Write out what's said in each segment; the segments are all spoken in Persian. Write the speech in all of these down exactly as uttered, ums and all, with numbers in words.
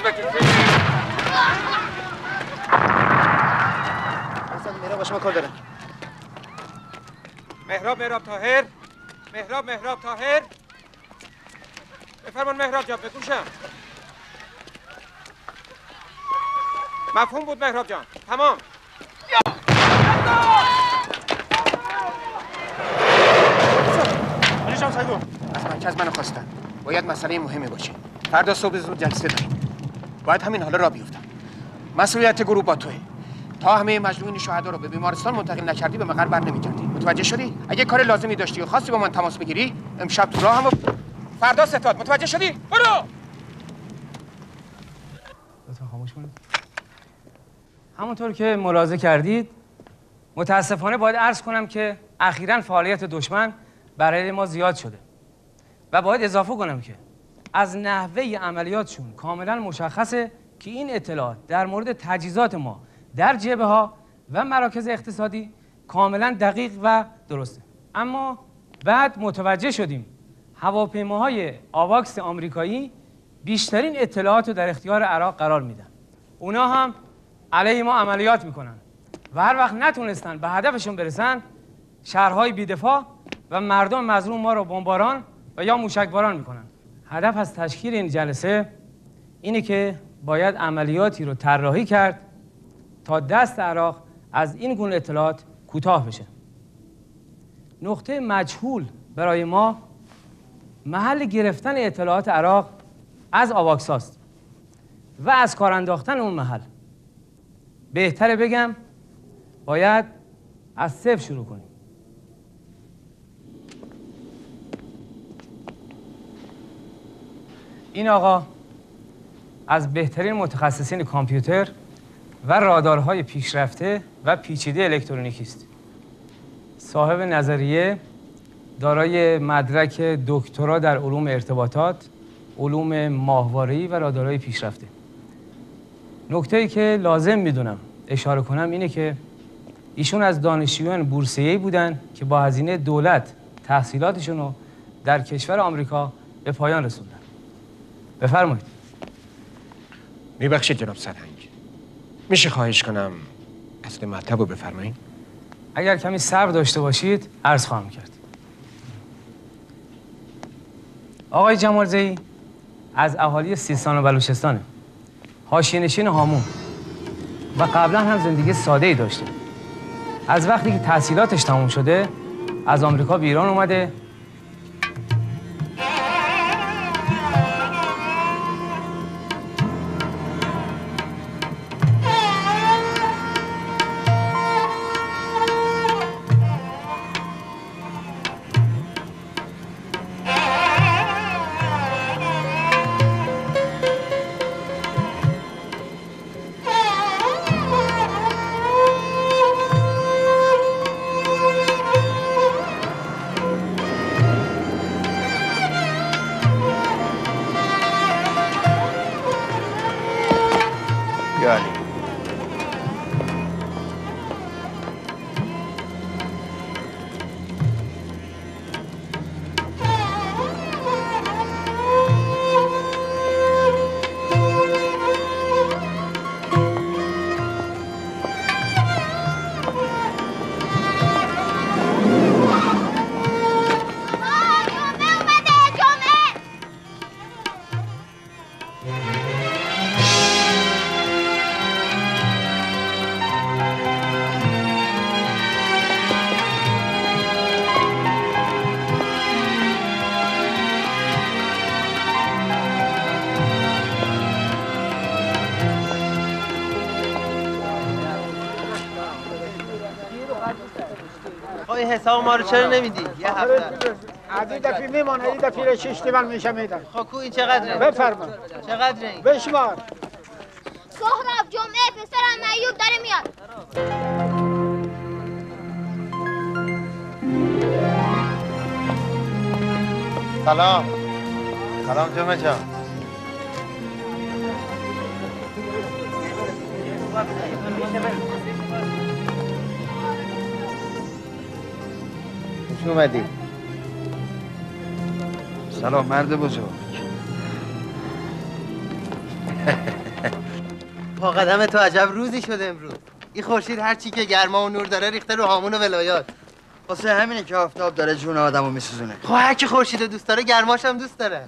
بکشید. اصلا میرا با شما کار داره. مهراب مهراب طاهر. مهراب مهراب طاهر. بفرمان مهراب جان به گوشم. مفهوم بود مهراب جان. تمام. علی جان سایدو. از مرکز منو خواستن. باید مسئله مهمی باشه. فردا صبح زود جلسه داریم. باید همین حالا راه بیفتم. مسئولیت گروه با توئه. تا همه مجروحین شهدا رو به بیمارستان منتقل نکردی به مقر بر نمیگردی. متوجه شدی؟ اگه کار لازمی داشتی و خواستی با من تماس بگیری، امشب تو راهم و فردا ستاد. متوجه شدی؟ برو. لطفا خاموش کنید. همونطور که ملاحظه کردید، متاسفانه باید عرض کنم که اخیراً فعالیت دشمن برای ما زیاد شده و باید اضافه کنم که از نحوه عملیاتشون کاملا مشخصه که این اطلاعات در مورد تجهیزات ما در جبهه ها و مراکز اقتصادی کاملا دقیق و درسته. اما بعد متوجه شدیم هواپیماهای آواکس آمریکایی بیشترین اطلاعات رو در اختیار عراق قرار میدن. اونا هم علیه ما عملیات میکنن و هر وقت نتونستن به هدفشون برسن، شهرهای بی‌دفاع و مردم مظلوم ما رو بمباران و یا موشکباران میکنن. هدف از تشکیل این جلسه اینه که باید عملیاتی رو طراحی کرد تا دست عراق از این گونه اطلاعات کوتاه بشه. نقطه مجهول برای ما محل گرفتن اطلاعات عراق از آواکس است و از کار انداختن اون محل بهتره بگم باید از صفر شروع کنیم. این آقا از بهترین متخصصین کامپیوتر و رادارهای پیشرفته و پیچیده الکترونیکی است. صاحب نظریه، دارای مدرک دکترا در علوم ارتباطات، علوم ماهواره‌ای و رادارهای پیشرفته. نکته‌ای که لازم میدونم اشاره کنم اینه که ایشون از دانشجویان بورسیه‌ای بودن که با هزینه دولت تحصیلاتشون رو در کشور آمریکا به پایان رسوندن. بفرمایید. میبخشید جناب سرهنگ. میشه خواهش کنم اصل مطلب رو بفرمایید؟ اگر کمی صبر داشته باشید عرض خواهم کرد. آقای جمالزئی از اهالی سیستان و بلوچستانه. حاشیه‌نشین هامون و قبلا هم زندگی ساده‌ای داشته. از وقتی که تحصیلاتش تموم شده از آمریکا به ایران اومده. حساب ما رو چرا نمیدی؟ یه هفته عدی دفعه میمانه یه دفعه شش دیوان میشه میدن. خب کو این چقدره؟ بفرما. چقدره این؟ بشمار. سهراب جمعه پسرم معیوب داره میاد. سلام. سلام جمعه جان. خوش اومدی. سلام مرد بزرگ. پا قدم تو عجب روزی شده امروز. این خورشید هر چی که گرما و نور داره ریخته رو هامون و ولایات. واسه همینه که آفتاب داره جون آدمو میسوزونه. خب هر کی خورشید دوست داره گرماش هم دوست داره.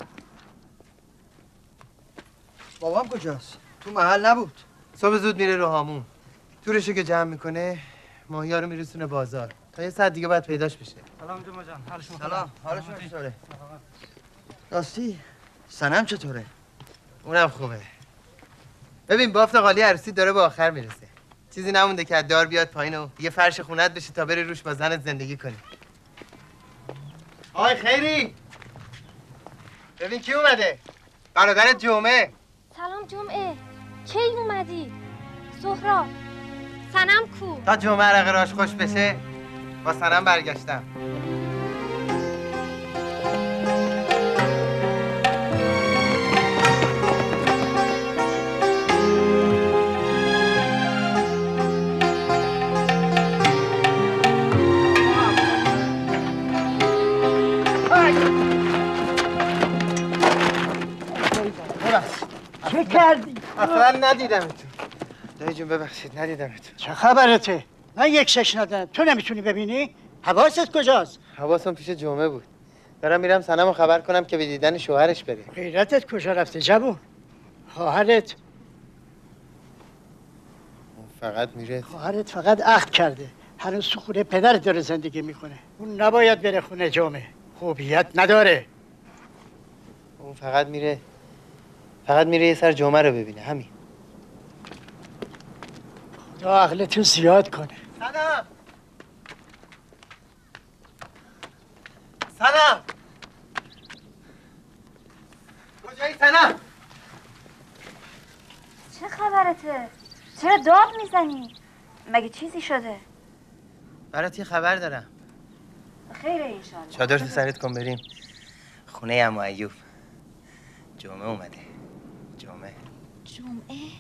بابام کجاست؟ تو محل نبود. صبح زود میره رو هامون. تورشو که جمع میکنه ماهیا رو میرسونه بازار. تا یه ساعت دیگه باید پیداش بشه. سلام جمعه جان، حال شما؟ سلام، حالشون چطوره؟ راستی سنم چطوره؟ اونم خوبه. ببین بافت قالی عروسی داره به آخر میرسه. چیزی نمونده که دار بیاد پایین و یه فرش خونت بشی تا بری روش با زنت زندگی کنی. آی خیری، ببین کی اومده؟ برادر جمعه. سلام جمعه، کی اومدی؟ سهراب، سنم کو؟ تا جمعه عرق راش خوش بشه با سنم برگشتم. چه کردی؟ اصلا ندیدمتون. دایی جون ببخشید ندیدمتون. چه خبرته؟ من یک شش ندارم، تو نمیتونی ببینی؟ حواست کجاست؟ حواسم پیش جمعه بود. دارم میرم سنمو خبر کنم که به دیدن شوهرش بره. غیرتت کجا رفته جوون؟ خواهرت اون فقط میره. خواهرت فقط عقد کرده. هنوز تو خونه پدرت داره زندگی میکنه. اون نباید بره خونه جمعه. خوبیت نداره. اون فقط میره فقط میره یه سر جمعه رو ببینه، همین. خدا عقلتو زیاد کنه. سنم سنم کجایی سنم؟ چه خبرته؟ چرا داد میزنی؟ مگه چیزی شده؟ برات یه خبر دارم. خیره انشالله. چادر تو سرت کن بریم خونه عمو ایوب. جمعه اومده. جمعه جمعه؟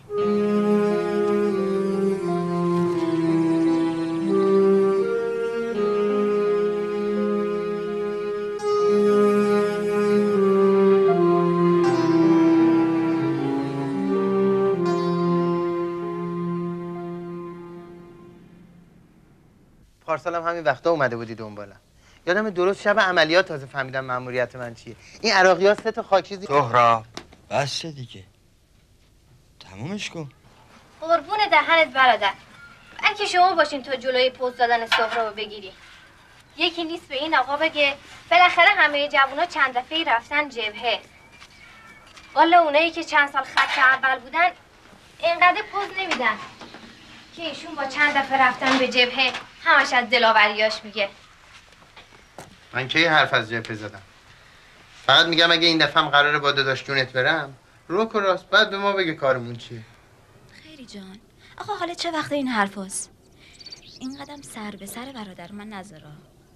پارسالم همین وقتا اومده بودی دنبالم. یادم درست شب عملیات تازه فهمیدم مأموریت من چیه. این عراقی‌ها سه تا خاکریزی. سهراب بس دیگه، تمومش کن. قربون دهنت برادر. بلکه شما باشین تو جلوی پوز دادن سهراب بگیری. یکی نیست به این آقا بگه بالاخره همه جوونا چند دفعه رفتن جبهه. والا اونایی که چند سال خط اول بودن اینقدر پوز نمیدن که ایشون با چند دفعه رفتن به جبهه همش از دلاوریاش میگه. من کی حرف از جبهه زدم؟ فقط میگم اگه این دفعه هم قراره با داداش جونت برم روک و راست بعد به ما بگه کارمون چیه. خیری جان، آقا حالا چه وقت این حرف هست؟ این قدم سر به سر برادر من نذارا.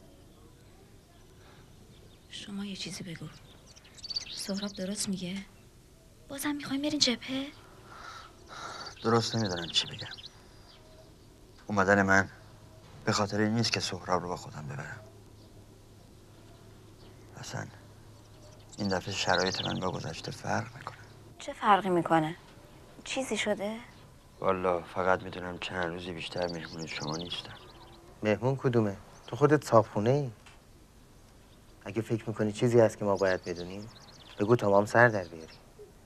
شما یه چیزی بگو. سهراب درست میگه؟ بازم میخوایم برین جبهه؟ درست نمیدونم چی بگم. اومدن من به خاطر این نیست که سهراب رو با خودم ببرم. اصلا این دفعه شرایط من با گذشته فرق میکنه. چه فرقی میکنه؟ چیزی شده؟ والا فقط میدونم چند روزی بیشتر مهمون شما نیستم. مهمون کدومه؟ تو خودت صابخونه ای؟ اگه فکر میکنی چیزی هست که ما باید بدونیم بگو تا ما هم سر در بیاریم.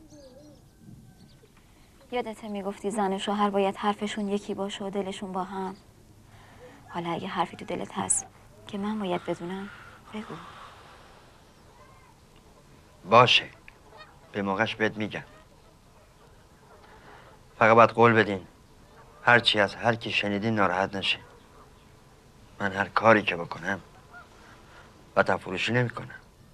یادته میگفتی زن و شوهر باید حرفشون یکی باشه و دلشون با هم. حالا اگه حرفی تو دلت هست که من باید بدونم بگو. باشه، به موقعش بهت میگم. فقط باید قول بدین هر چی از هر کی شنیدین ناراحت نشه. من هر کاری که بکنم وطن فروشی نمی کنم.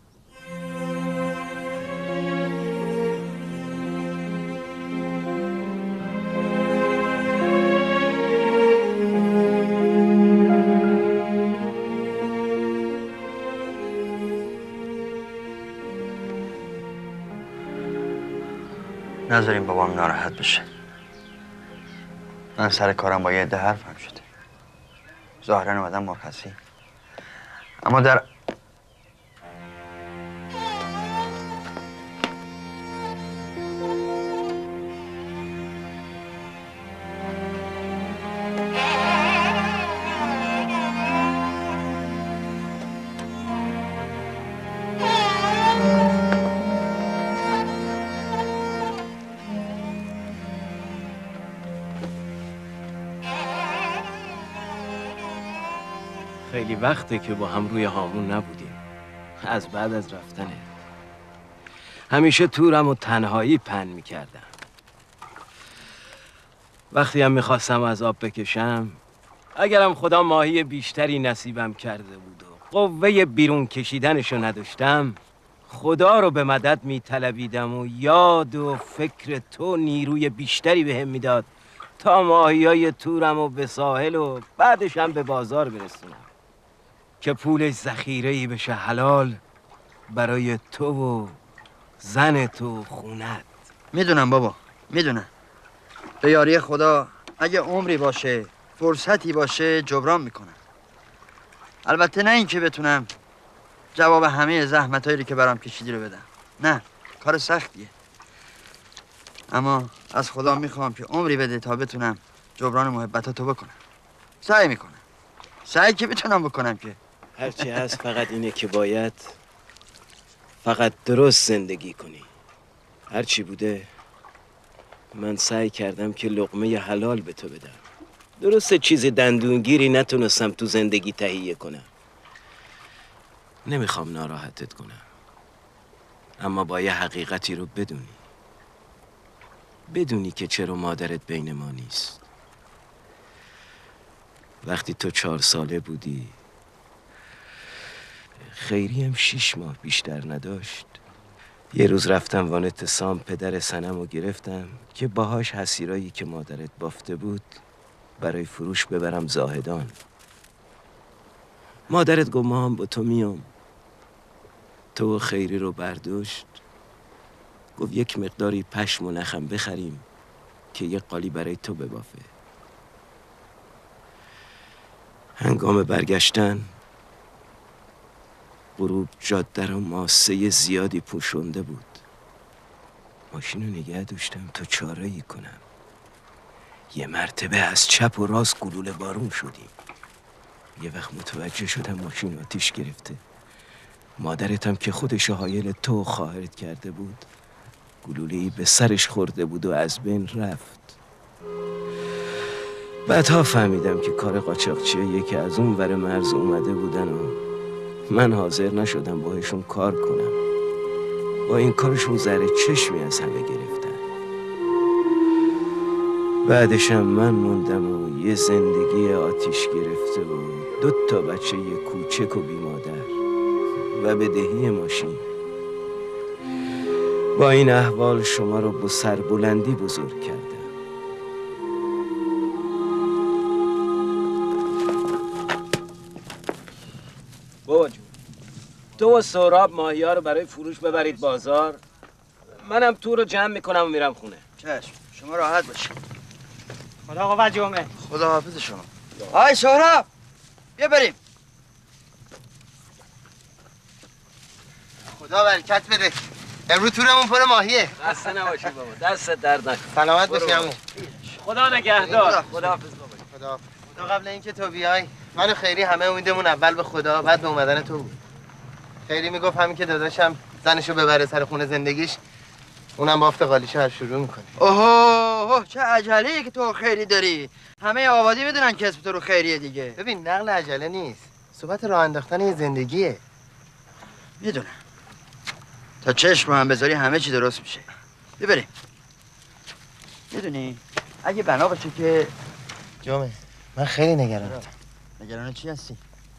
نذاریم بابام ناراحت بشه. من سر کارم با یه عده حرفم شده. ظاهرا اومدم مرخصی، اما در خیلی وقته که با هم روی هامون نبودیم. از بعد از رفتنه همیشه تورم و تنهایی پن میکردم. وقتی هم میخواستم از آب بکشم، اگرم خدا ماهی بیشتری نصیبم کرده بود و قوه بیرون کشیدنشو نداشتم، خدا رو به مدد میطلبیدم و یاد و فکر تو نیروی بیشتری بهم میداد تا ماهیای تورم و به ساحل و بعدش هم به بازار برسونم که پولش ذخیره‌ای بشه حلال برای تو و زن تو خونت. میدونم بابا، میدونم. به یاری خدا اگه عمری باشه، فرصتی باشه، جبران میکنم. البته نه این که بتونم جواب همه زحمتایی رو که برام کشیدی رو بدم. نه، کار سختیه. اما از خدا میخوام که عمری بده تا بتونم جبران محبتاتو بکنم. سعی میکنم. سعی که بتونم بکنم که. هرچی هست فقط اینه که باید فقط درست زندگی کنی. هرچی بوده من سعی کردم که لقمه حلال به تو بدم. درسته چیز دندونگیری نتونستم تو زندگی تهیه کنم. نمیخوام ناراحتت کنم، اما با یه حقیقتی رو بدونی. بدونی که چرا مادرت بین ما نیست. وقتی تو چهار ساله بودی، خیری هم شیش ماه بیشتر نداشت، یه روز رفتم وانت سام پدر سنم رو گرفتم که باهاش حسیرایی که مادرت بافته بود برای فروش ببرم زاهدان. مادرت گفت ما هم با تو میام. تو خیری رو برداشت، گفت یک مقداری پشم و نخم بخریم که یک قالی برای تو ببافه. هنگام برگشتن غروب جاده رو ماسه زیادی پوشونده بود. ماشین رو نگه داشتم تا چاره‌ای کنم. یه مرتبه از چپ و راست گلوله بارون شدیم. یه وقت متوجه شدم ماشین آتیش گرفته. مادرتم که خودش حایل تو خواهرت کرده بود، گلوله‌ای به سرش خورده بود و از بین رفت. بعدها فهمیدم که کار قاچاقچیه که از اون ور مرز اومده بودن و من حاضر نشدم باهاشون کار کنم. با این کارشون ذره چشمی از همه گرفتن. بعدشم من موندم و یه زندگی آتیش گرفته و دو تا بچه یه کوچک و بی مادر و بدهی ماشین. با این احوال شما رو با سربلندی بزرگ کردم. بابا جون، تو و سهراب ماهی‌ها رو برای فروش ببرید بازار، منم تو رو جمع میکنم و میرم خونه. چشم، شما راحت باشید. خدا قوت جمعه. خدا حافظ شما. آی سهراب، بیا بریم. خدا برکت بده. امروز تورمون پر ماهیه. خسته نباشی بابا، دست درد نکن. سلامت باشی عمو. خدا نگهدار. خدا حافظ بابا. خدا. تو قبل اینکه تو بیای من و خیری همه امیدمون اول به خدا بعد به اومدن تو بود. خیری میگفت همین که داداشم زنشو ببره سر خونه زندگیش، اونم بافت قالیشو هر شروع میکنه. اوه چه عجله‌ای که تو خیری داری. همه آبادی میدونن که اسم تو رو خیریه دیگه. ببین نقل عجله نیست، صحبت راه انداختن یه زندگیه. میدونم. تا چشم رو هم بذاری همه چی درست میشه. ببریم. میدونی اگه بنا باشه که جمعه من خیلی نگرانم. نگران چی هستی؟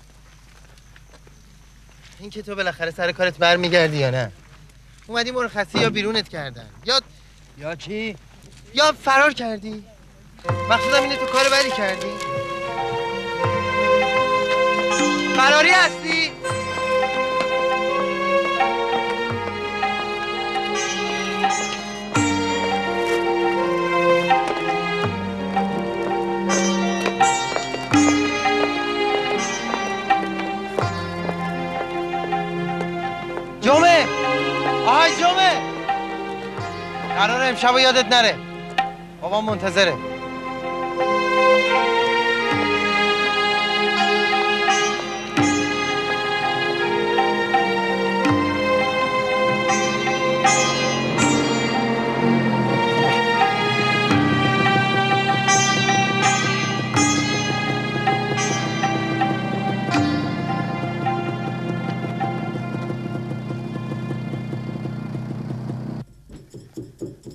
این که تو بالاخره سر کارت برمیگردی یا نه؟ اومدی مرخصی یا بیرونت کردن یا یا چی؟ یا فرار کردی؟ مقصودم اینه تو کار بدی کردی؟ فراری هستی؟ جمعه آهای جمعه قرار امشب یادت نره، بابام منتظره.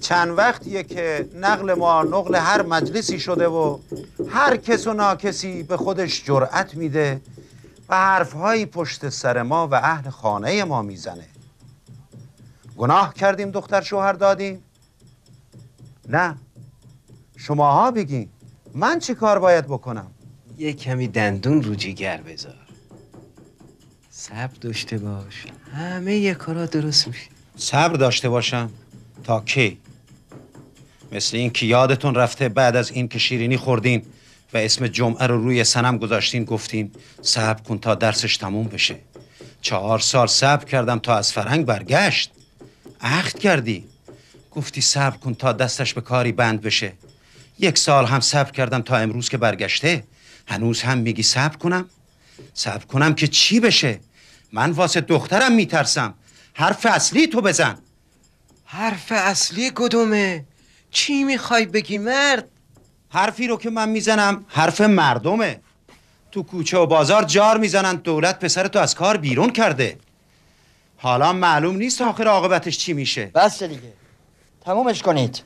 چند وقتیه که نقل ما نقل هر مجلسی شده و هر کس و ناکسی به خودش جرأت میده و حرفهایی پشت سر ما و اهل خانه ما میزنه. گناه کردیم دختر شوهر دادیم؟ نه. شماها بگین من چی کار باید بکنم؟ یه کمی دندون رو جیگر بذار، صبر داشته باش، همه یه کارا درست میشه. صبر داشته باشم تا کی؟ مثل این که یادتون رفته بعد از این که شیرینی خوردین و اسم جمعه رو روی صنم گذاشتین گفتین صبر کن تا درسش تموم بشه. چهار سال صبر کردم تا از فرهنگ برگشت. عهد کردی گفتی صبر کن تا دستش به کاری بند بشه. یک سال هم صبر کردم تا امروز که برگشته. هنوز هم میگی صبر کنم؟ صبر کنم که چی بشه؟ من واسه دخترم میترسم. حرف اصلی تو بزن. حرف اصلی کدومه؟ چی میخوای بگی مرد؟ حرفی رو که من میزنم حرف مردمه. تو کوچه و بازار جار میزنن دولت پسر تو از کار بیرون کرده. حالا معلوم نیست آخر عاقبتش چی میشه. بس دیگه، تمومش کنید.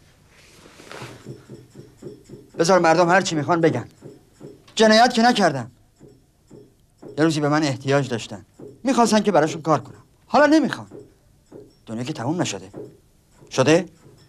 بذار مردم هر چی میخوان بگن. جنایت که نکردم. یه روزی به من احتیاج داشتن، میخواستن که براشون کار کنم. حالا نمیخوان. دنیا که تموم نشده. شده؟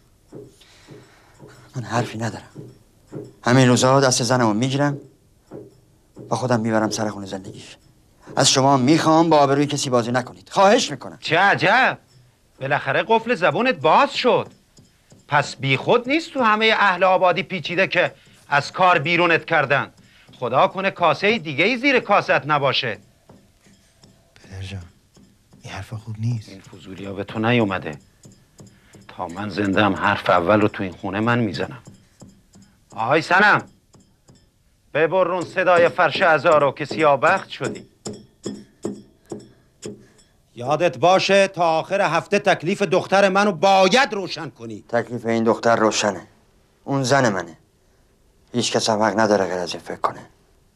من حرفی ندارم. همین روزا دست زنمو میگیرم با خودم میبرم سر خونه زندگیش. از شما میخوام با آبروی کسی بازی نکنید. خواهش میکنم. چه عجب، بالاخره قفل زبونت باز شد. پس بی خود نیست تو همه اهل آبادی پیچیده که از کار بیرونت کردن. خدا کنه کاسه دیگه ای زیر کاست نباشه. پدر جان این حرف خوب نیست. این فضولی ها به تو نیومده. تا من زندم حرف اول رو تو این خونه من میزنم. آهای سنم، ببرون صدای فرش ازارو که سیابخت شدی. یادت باشه تا آخر هفته تکلیف دختر منو باید روشن کنی. تکلیف این دختر روشنه. اون زن منه. هیچ کس هم حق نداره غیر از این فکر کنه.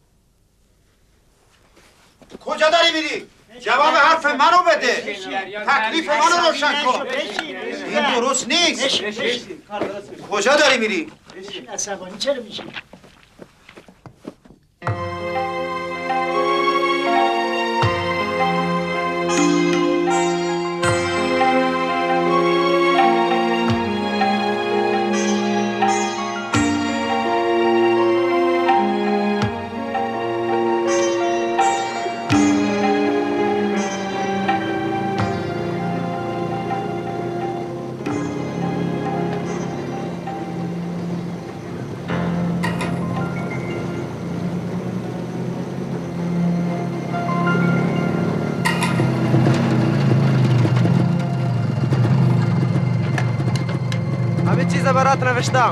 کجا داری میری؟ جواب حرف منو بده. تکلیف منو روشن کن. این درست نیست. کجا داری میری؟ عصبانی چرا میشی؟ همه چیز برات نوشتم.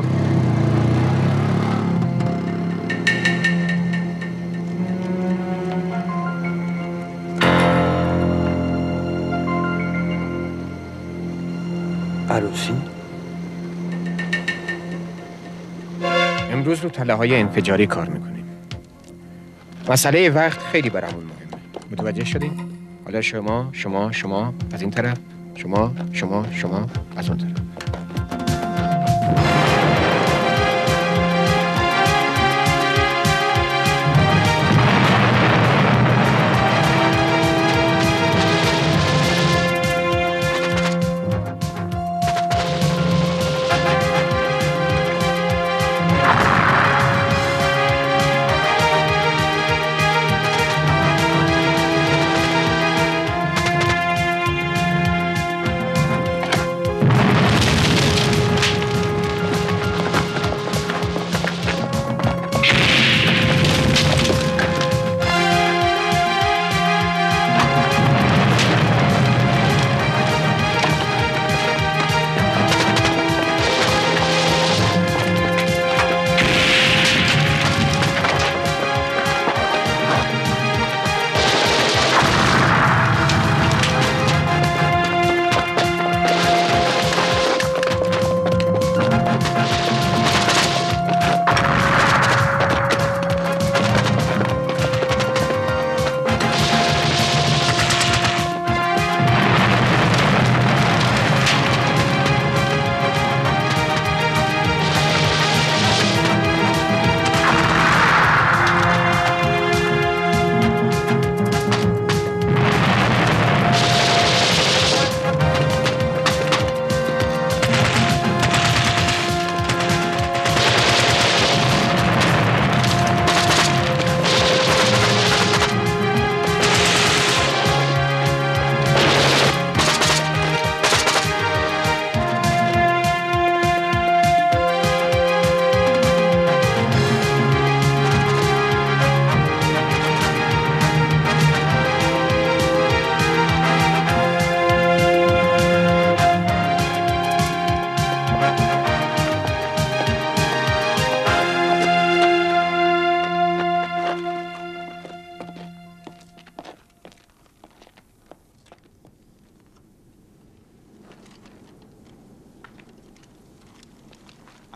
عروسی؟ امروز رو تله های انفجاری کار میکنیم. مسئله وقت خیلی برامون مهمه. متوجه شدین؟ حالا شما، شما، شما از این طرف، شما، شما، شما از اون طرف.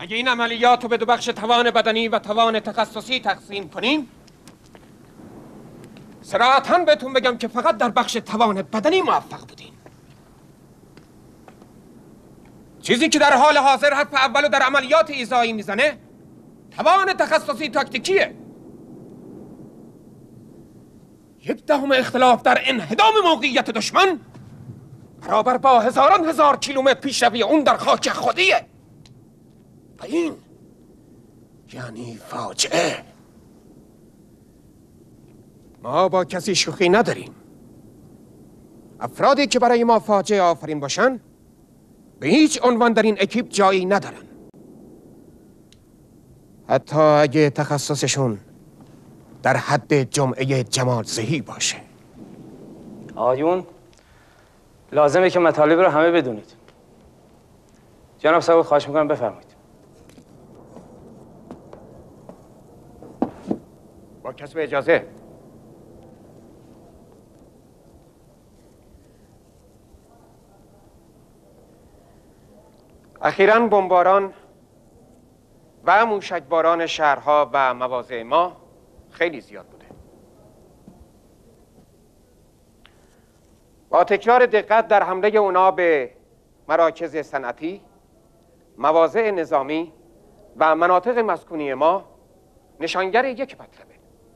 اگه این عملیات رو به دو بخش توان بدنی و توان تخصصی تقسیم کنیم، صراحتاً بهتون بگم که فقط در بخش توان بدنی موفق بودین. چیزی که در حال حاضر حرف اولو در عملیات ایذایی میزنه توان تخصصی تاکتیکیه. یک دهم اختلاف در انهدام موقعیت دشمن برابر با هزاران هزار کیلومتر پیشروی اون در خاک خودیه و این یعنی فاجعه. ما با کسی شوخی نداریم. افرادی که برای ما فاجعه آفرین باشن به هیچ عنوان در این اکیپ جایی ندارن، حتی اگه تخصصشون در حد جمعه جمال زهی باشه. آقایون، لازمه که مطالب رو همه بدونید. جناب صاحب خواهش میکنم بفرمایید. با کسب اجازه. اخیراً بمباران و موشکباران شهرها و مواضع ما خیلی زیاد بوده. با تکرار دقت در حمله اونا به مراکز صنعتی، مواضع نظامی و مناطق مسکونی ما نشانگر یک مطلبه: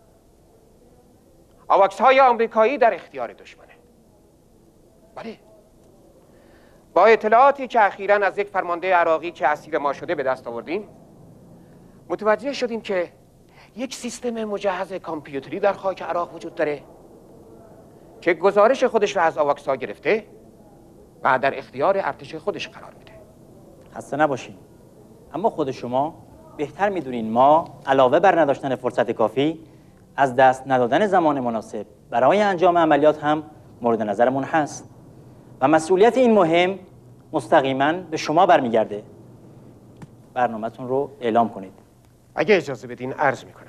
آواکس های آمریکایی در اختیار دشمنه. بله، با اطلاعاتی که اخیراً از یک فرمانده عراقی که اسیر ما شده به دست آوردیم، متوجه شدیم که یک سیستم مجهز کامپیوتری در خاک عراق وجود داره که گزارش خودش رو از آواکس ها گرفته و در اختیار ارتش خودش قرار میده. خسته نباشین، اما خود شما بهتر میدونین ما علاوه بر نداشتن فرصت کافی، از دست ندادن زمان مناسب برای انجام عملیات هم مورد نظرمون هست و مسئولیت این مهم مستقیما به شما برمیگرده. برنامه‌تون رو اعلام کنید. اگه اجازه بدین عرض میکنم.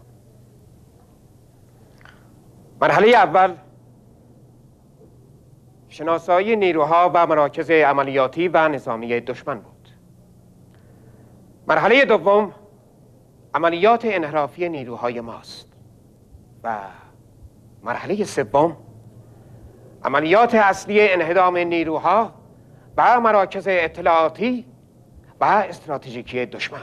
مرحله اول شناسایی نیروها و مراکز عملیاتی و نظامی دشمن بود. مرحله دوم عملیات انحرافی نیروهای ماست و مرحله سوم عملیات اصلی انهدام نیروها و مراکز اطلاعاتی و استراتژیکی دشمن.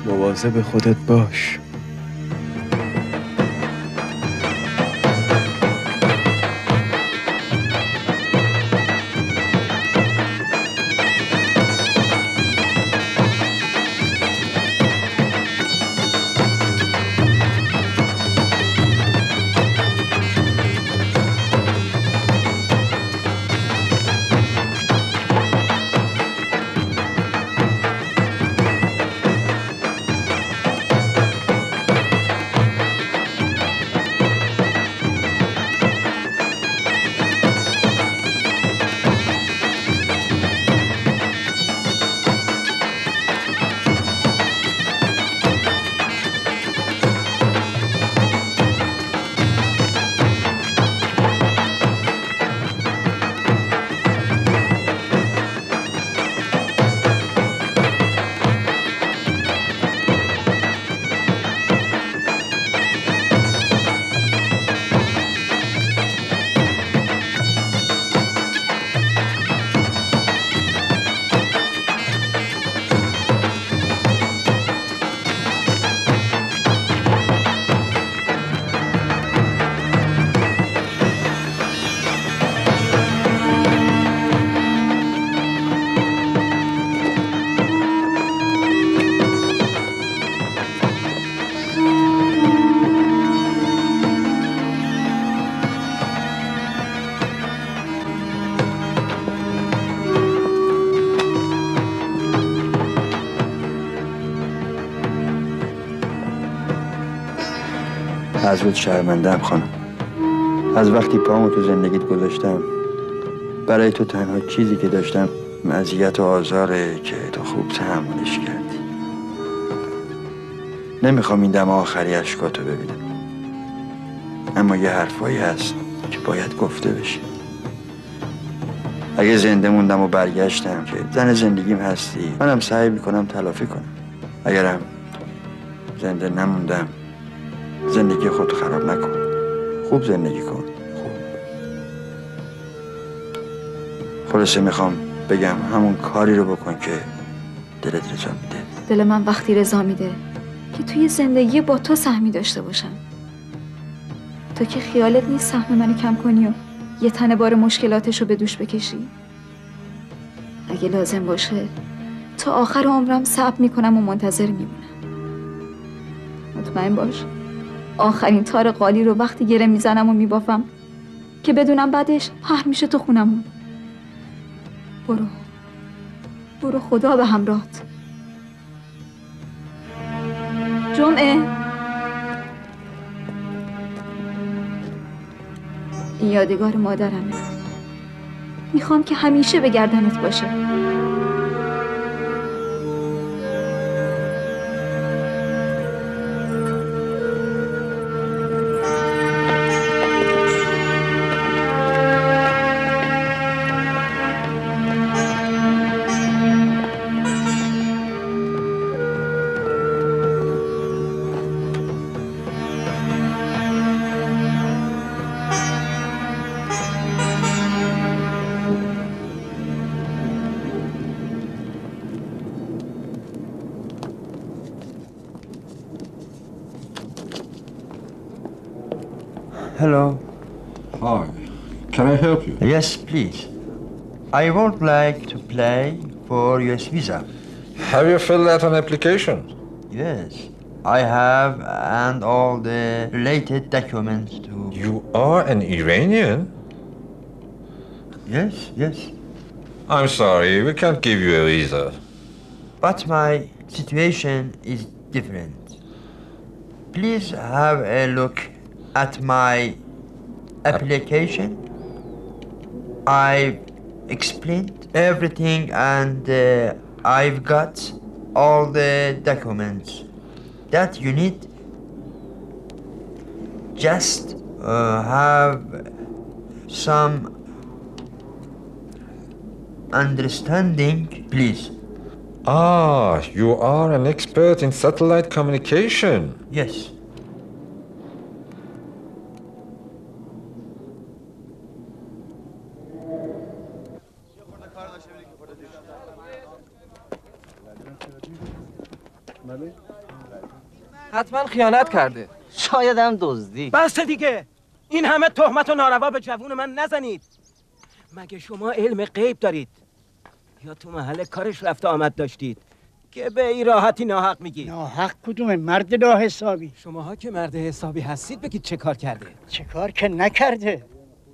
مواظب خودت باش. از رود شرمنده‌ام خانم. از وقتی پامو تو زندگیت گذاشتم برای تو تنها چیزی که داشتم اذیت و آزاره که تو خوب تحملش کردی. نمیخوام این دم آخری اشکاتو ببینم، اما یه حرفایی هست که باید گفته بشه. اگه زنده موندم و برگشتم که زن زندگیم هستی، منم سعی میکنم تلافی کنم. اگرم زنده نموندم، زندگی خود خراب نکن، خوب زندگی کن. خوب. خلاصه میخوام بگم همون کاری رو بکن که دلت رضا میده. دل من وقتی رضا میده که توی زندگی با تو سهمی داشته باشم. تو که خیالت نیست سهم منو کم کنی و یه تنه بار مشکلاتشو به دوش بکشی. اگه لازم باشه تا آخر عمرم صبر میکنم و منتظر میمونم. مطمئن باش آخرین تار قالی رو وقتی گره میزنم و میبافم که بدونم بعدش پهن میشه تو خونمون. برو برو، خدا به همراهت. جمعه، این یادگار مادرمه. میخوام که همیشه به گردنت باشه. Hello. Hi. Can I help you? Yes, please. I would like to apply for U S visa. Have you filled out an application? Yes, I have, and all the related documents too. You are an Iranian? Yes, yes. I'm sorry, we can't give you a visa. But my situation is different. Please have a look at my application. I've explained everything, and uh, I've got all the documents that you need. Just uh, have some understanding, please. Ah, you are an expert in satellite communication. Yes. حتما خیانت کرده. شاید هم دزدی. بس دیگه، این همه تهمت و ناروا به جوون من نزنید. مگه شما علم غیب دارید یا تو محل کارش رفت آمد داشتید که به این راحتی ناحق میگی؟ ناحق کدومه؟ مرد ناحسابی. شماها که مرد حسابی هستید بگید چه کار کرده؟ چه کار که نکرده.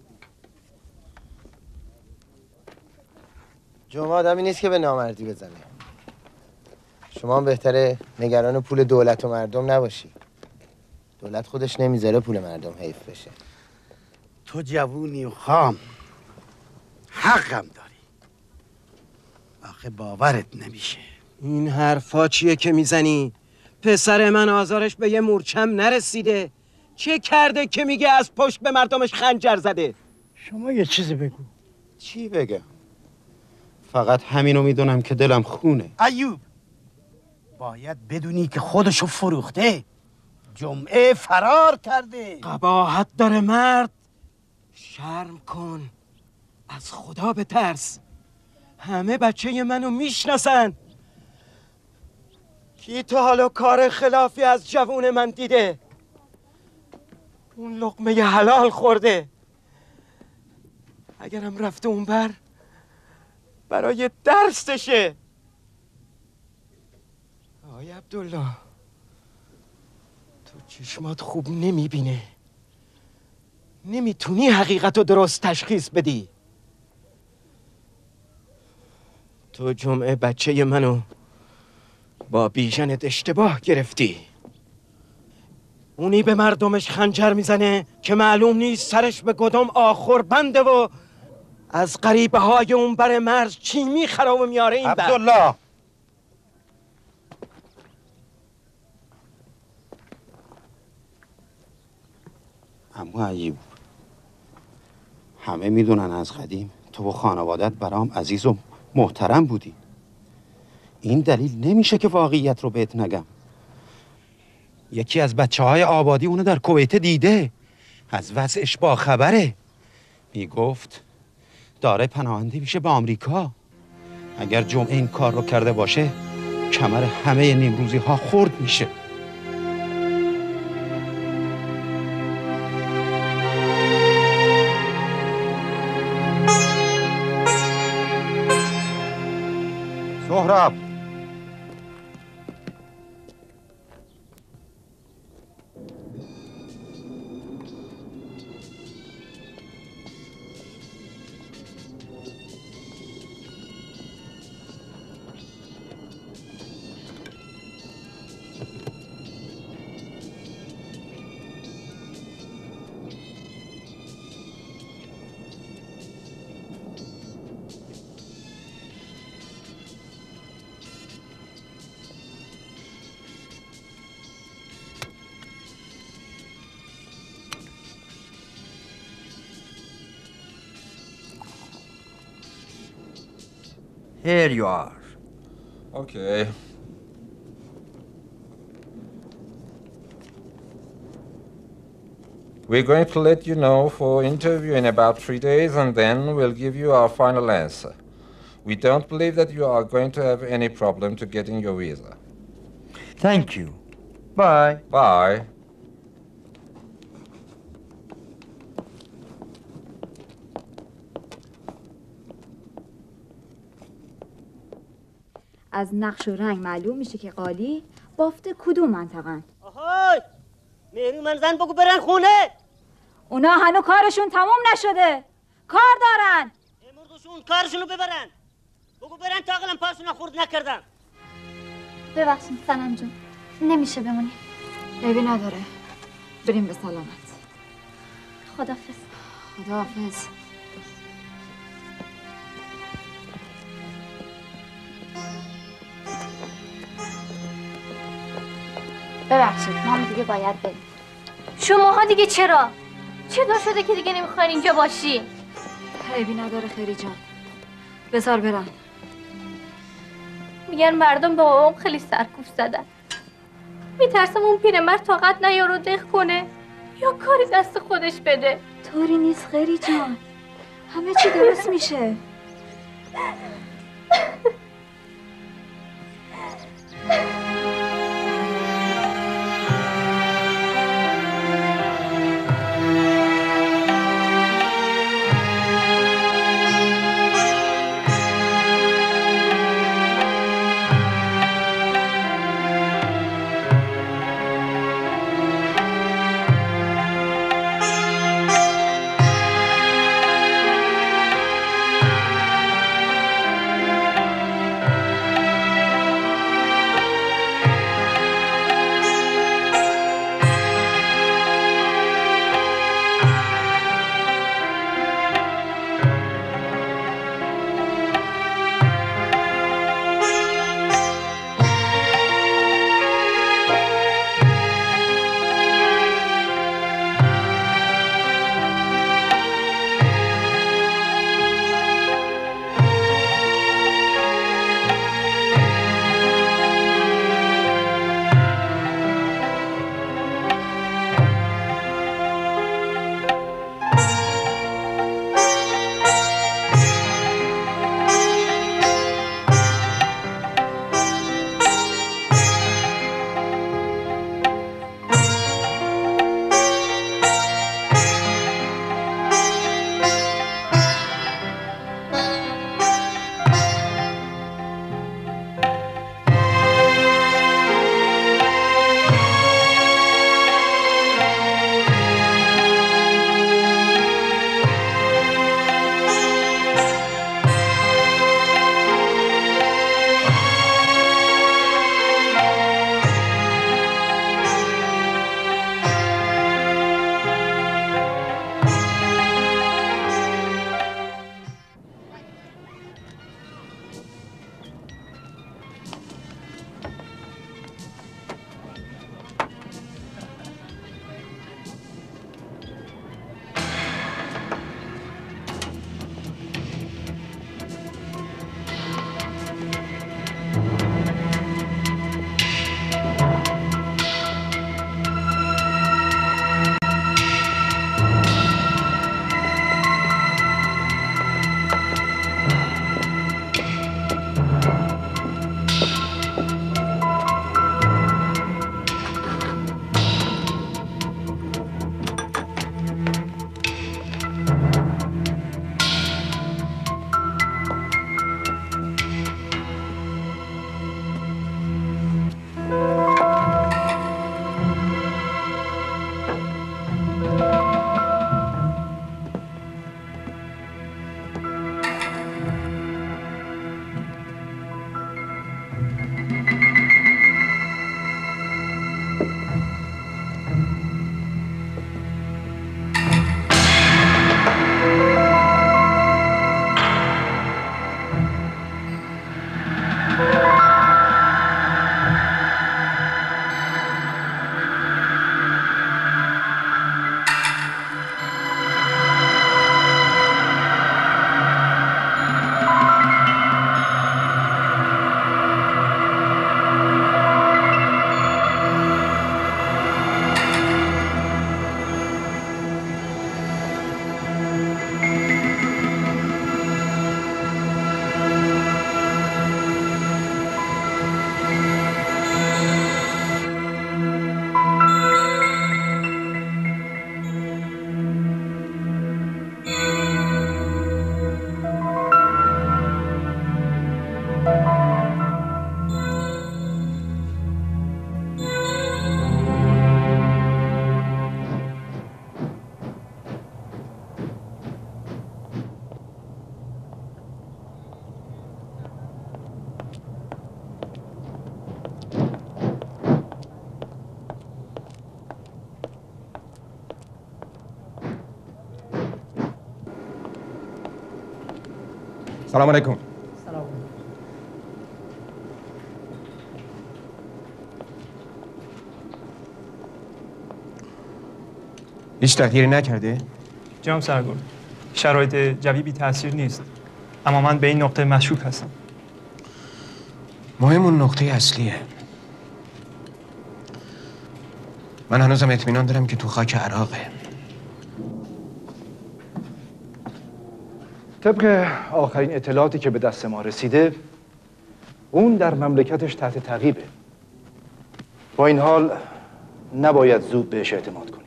جمعه آدمی نیست که به نامردی بزنه. شما هم بهتره نگران پول دولت و مردم نباشی. دولت خودش نمیذاره پول مردم حیف بشه. تو جوونی و خام، حقم داری. آخه باورت نمیشه. این حرفا چیه که میزنی؟ پسر من آزارش به یه مورچم نرسیده. چه کرده که میگه از پشت به مردمش خنجر زده؟ شما یه چیزی بگو. چی بگم؟ فقط همینو میدونم که دلم خونه. ایوب، باید بدونی که خودشو فروخته. جمعه فرار کرده. قباحت داره مرد. شرم کن، از خدا بترس. همه بچه منو میشناسن. کی تا حالا کار خلافی از جوون من دیده؟ اون لقمه حلال خورده. اگرم رفته اونور برای درسشه. آقای عبدالله، تو چشمات خوب نمیبینه، نمیتونی حقیقت رو درست تشخیص بدی. تو جمعه بچه منو با بیژنت اشتباه گرفتی. اونی به مردمش خنجر میزنه که معلوم نیست سرش به کدام آخر بنده و از غریبه های اون بر مرز چی میخره و میاره این بر. عبدالله، اما ایوب، همه میدونن از قدیم تو و خانوادت برام عزیز و محترم بودی. این دلیل نمیشه که واقعیت رو بهت نگم. یکی از بچه های آبادی اونو در کویت دیده، از وضعش با خبره. میگفت داره پناهنده میشه به آمریکا. اگر جمعه این کار رو کرده باشه کمر همه نیمروزی ها خرد میشه. سهراب، Here you are. Okay. We're going to let you know for interview in about three days and then we'll give you our final answer. We don't believe that you are going to have any problem to getting your visa. Thank you. Bye. Bye. از نقش و رنگ معلوم میشه که قالی بافته کدوم منطقه‌ن. آهای مهری من زن بگو برن خونه. اونا هنو کارشون تموم نشده، کار دارن. امروزشون کارشونو ببرن. بگو برن تا عقلم پاشون خورد نکردن. ببخشید سلام جون، نمیشه بمونیم. عیبی نداره، بریم به سلامت. خداحافظ. خداحافظ. ببخشید ما دیگه باید بریم. شماها دیگه چرا؟ چطور شده که دیگه نمیخواین اینجا باشی؟ عیبی نداره خیری جان، بذار برن. میگن مردم به بابام خیلی سرکوف زدن. میترسم اون پیرمرد طاقت نیاره دق کنه یا کاری دست خودش بده. طوری نیست خیری جان، همه چی درست میشه. سلام علیکم. سلام. هیچ تغییری نکرده؟ جناب سرگرد، شرایط جوی بی تاثیر نیست، اما من به این نقطه مشکوک هستم. مهم اون نقطه اصلیه. من هنوزم اطمینان دارم که تو خاک عراقه. طبق آخرین اطلاعاتی که به دست ما رسیده، اون در مملکتش تحت تعقیبه. با این حال نباید زود بهش اعتماد کنیم.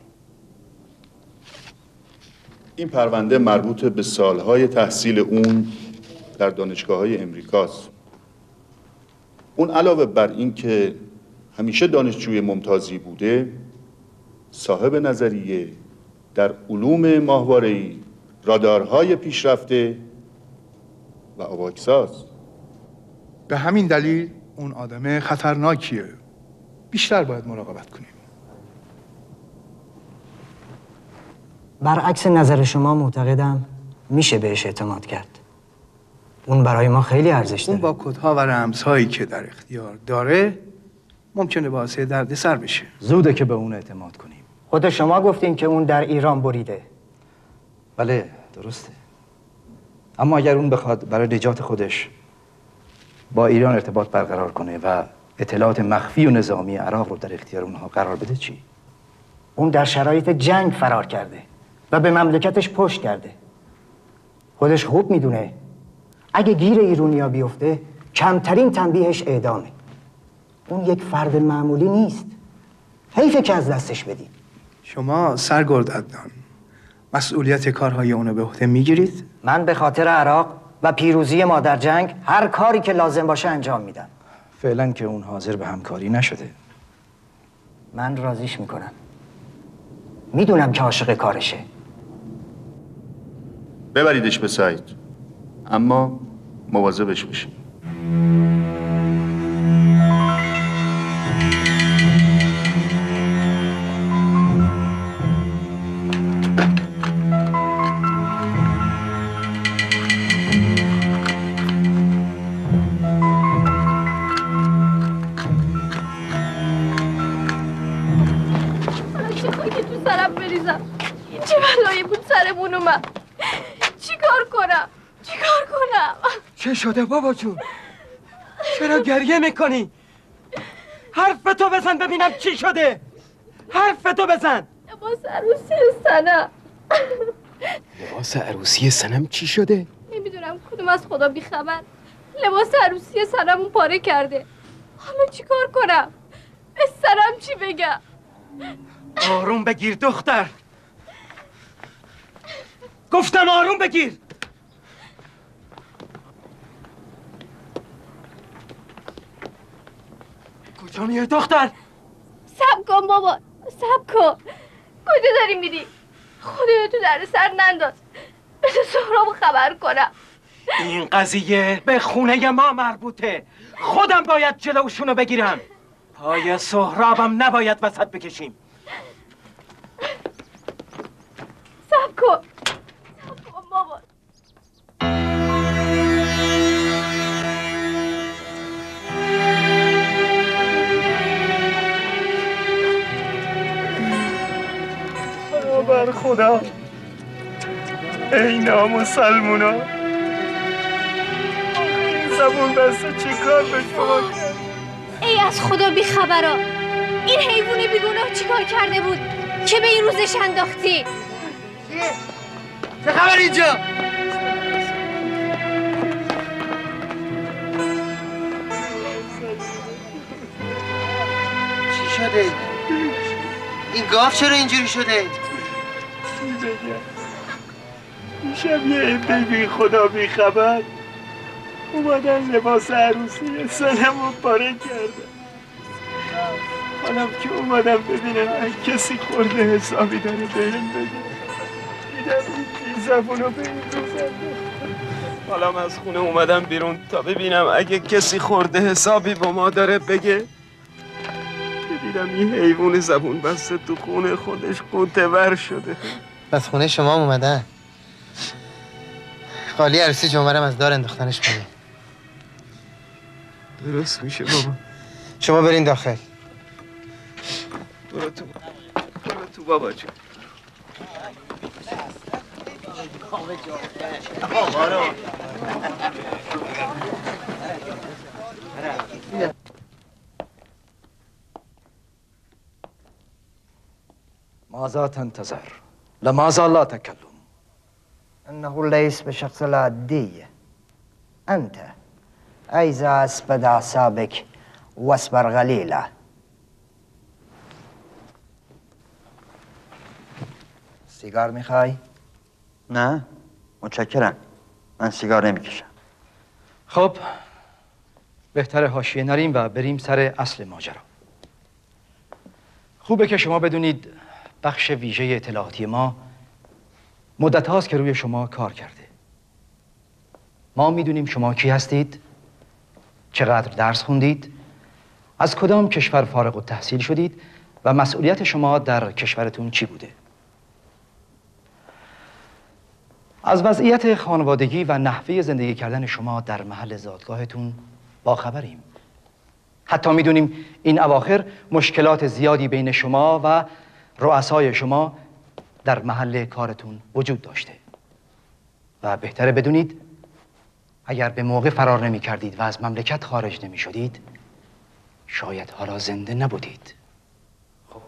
این پرونده مربوط به سالهای تحصیل اون در دانشگاه‌های امریکاست. اون علاوه بر این که همیشه دانشجوی ممتازی بوده، صاحب نظریه در علوم ماهواره‌ای، رادارهای پیشرفته و آواکساز. به همین دلیل اون آدم خطرناکیه. بیشتر باید مراقبت کنیم. برعکس نظر شما معتقدم میشه بهش اعتماد کرد. اون برای ما خیلی ارزش داره. اون با کدها و رمزهایی که در اختیار داره ممکنه باعث دردسر بشه. زوده که به اون اعتماد کنیم. خود شما گفتین که اون در ایران بریده. بله درسته. اما اگر اون بخواد برای نجات خودش با ایران ارتباط برقرار کنه و اطلاعات مخفی و نظامی عراق رو در اختیار اونها قرار بده چی؟ اون در شرایط جنگ فرار کرده و به مملکتش پشت کرده. خودش خوب میدونه اگه گیر ایرونیا بیفته کمترین تنبیهش اعدامه. اون یک فرد معمولی نیست. حیفه که از دستش بدید. شما سرگرد عدنان مسئولیت کارهای اونو به عهده میگیرید؟ من به خاطر عراق و پیروزی ما در جنگ هر کاری که لازم باشه انجام میدم. فعلا که اون حاضر به همکاری نشده. من راضیش میکنم. میدونم که عاشق کارشه. ببریدش به سعید، اما مواظبش بشید. چه بلایی بود سرمون اومد. چیکار کنم؟ چیکار کنم؟ چه شده بابا جون؟ چرا گریه میکنی؟ حرفتو بزن ببینم چی شده. حرفتو بزن. لباس عروسی سنم. لباس عروسی سنم چی شده؟ نمیدونم کدوم از خدا بیخبر لباس عروسی سنمون پاره کرده. حالا چیکار کنم؟ به سرم چی بگم؟ آروم بگیر دختر. گفتم آروم بگیر. کجا میای دختر؟ صبر کن بابا، صبر کن. کجا داری میری؟ خودتو در سر ننداز. بذار سهرابو خبر کنم. این قضیه به خونه ما مربوطه. خودم باید جلوشونو بگیرم. پای سهرابم نباید وسط بکشیم. صبر کن. صبر کن بابا. بر خدا ای نامسلمونا، این زبون بسته چی کار به شما کرد؟ ای از خدا بی خبرا، این حیوان بیگناه چیکار کرده بود که به این روزش انداختی؟ چه خبر اینجا؟ چی شده؟ این گاف چرا اینجوری شده؟ چی بگم؟ دیشب یه عده بی خدا بی خبر اومدن لباس عروسی سنم رو پاره کردن. حالا که اومدم ببینم اگه کسی خورده حسابی داره بهم بگه. دیدم این بی زبون رو به این روزم. حالا از خونه اومدم بیرون تا ببینم اگه کسی خورده حسابی با ما داره بگه. دیدم این حیوان زبون بسته تو خونه خودش قوطه ور شده. از خونه شما اومدن. قالی عروسی جمعرم از دار انداختنش پایین. درست میشه بابا. شما برین داخل. برو تو برو تو بابا جون. ماذا تنتظر؟ لماذا لا تكلم؟ إنه ليس بشخص العادي. أنت أيزا أسبد أعصابك واصبر غليلا. سیگار میخوای؟ نه متشکرم، من سیگار نمیکشم. خب بهتر حاشیه نریم و بریم سر اصل ماجرا. خوبه که شما بدونید بخش ویژه اطلاعاتی ما مدت هاست که روی شما کار کرده. ما میدونیم شما کی هستید، چقدر درس خوندید، از کدام کشور فارغ التحصیل شدید و مسئولیت شما در کشورتون چی بوده. از وضعیت خانوادگی و نحوه زندگی کردن شما در محل زادگاهتون باخبریم. حتی میدونیم این اواخر مشکلات زیادی بین شما و رؤسای شما در محل کارتون وجود داشته و بهتره بدونید اگر به موقع فرار نمی کردید و از مملکت خارج نمی شدید شاید حالا زنده نبودید. خب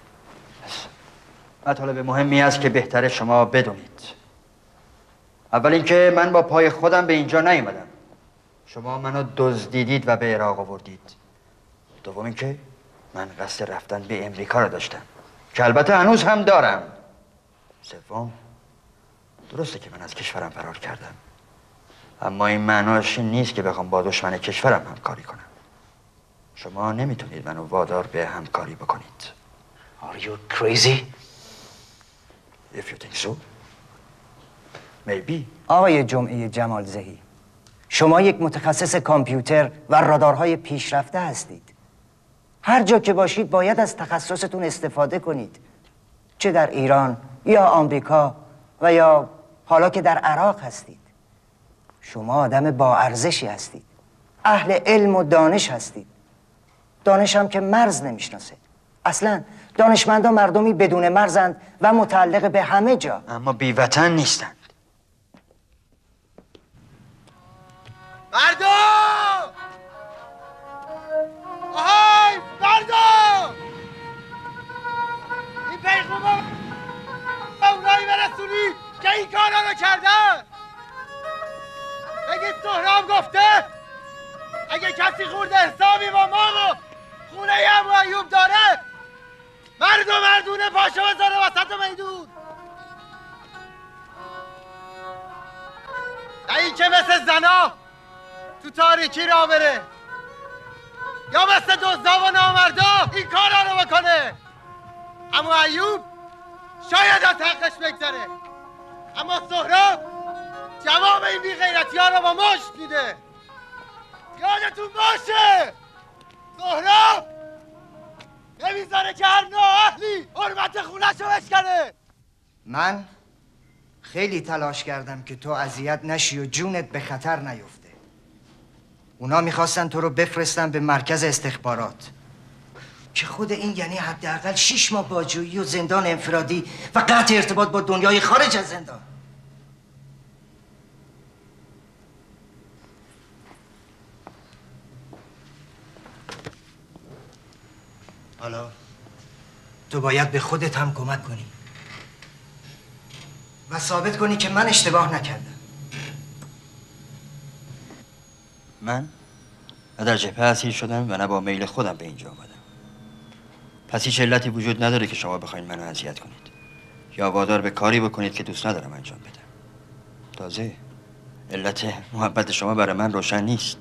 مطالب مهمی است که بهتره شما بدونید. اول اینکه من با پای خودم به اینجا نیومدم. شما منو دزدیدید و به عراق آوردید. دوم اینکه من قصد رفتن به امریکا رو داشتم که البته هنوز هم دارم. سوم درسته که من از کشورم فرار کردم، اما این معناش نیست که بخوام با دشمن کشورم همکاری کنم. شما نمیتونید منو وادار به همکاری بکنید. Are you crazy? If you think so. Maybe. آقای جمعه جمال زهی، شما یک متخصص کامپیوتر و رادارهای پیشرفته هستید. هر جا که باشید باید از تخصصتون استفاده کنید، چه در ایران یا آمریکا و یا حالا که در عراق هستید. شما آدم با ارزشی هستید، اهل علم و دانش هستید. دانش هم که مرز نمیشناسه. اصلا دانشمندان مردمی بدون مرزند و متعلق به همه جا، اما بی وطن نیستند. مردم! آهای مردم! این پیغومو به اونایی برسونی که این کارا رو کردن. بگید سهراب گفته اگه کسی خورده حسابی با ما و خونه ام و ایوب داره مرد و مردونه پاشو بذاره وسط میدون. نه این که مثل زنا تو تاریکی را بره یا مثل دزدا و نامردا این کارا رو بکنه. اما ایوب شاید از حقش بگذره، اما سهراب جواب این بیغیرتی ها رو با مشت میده. یادتون باشه سهراب نمیذاره که هر نااهلی حرمت خونش رو بشکنه. من خیلی تلاش کردم که تو اذیت نشی و جونت به خطر نیفته. اونا میخواستن تو رو بفرستن به مرکز استخبارات که خود این یعنی حداقل شش ماه باجویی و زندان انفرادی و قطع ارتباط با دنیای خارج از زندان. حالا تو باید به خودت هم کمک کنی و ثابت کنی که من اشتباه نکردم. من نه در جبهه اسیر شدم و نه با میل خودم به اینجا آمدم. پس هیچ علتی وجود نداره که شما بخواید منو اذیت کنید یا وادار به کاری بکنید که دوست ندارم انجام بدم. تازه علت محبت شما برای من روشن نیست.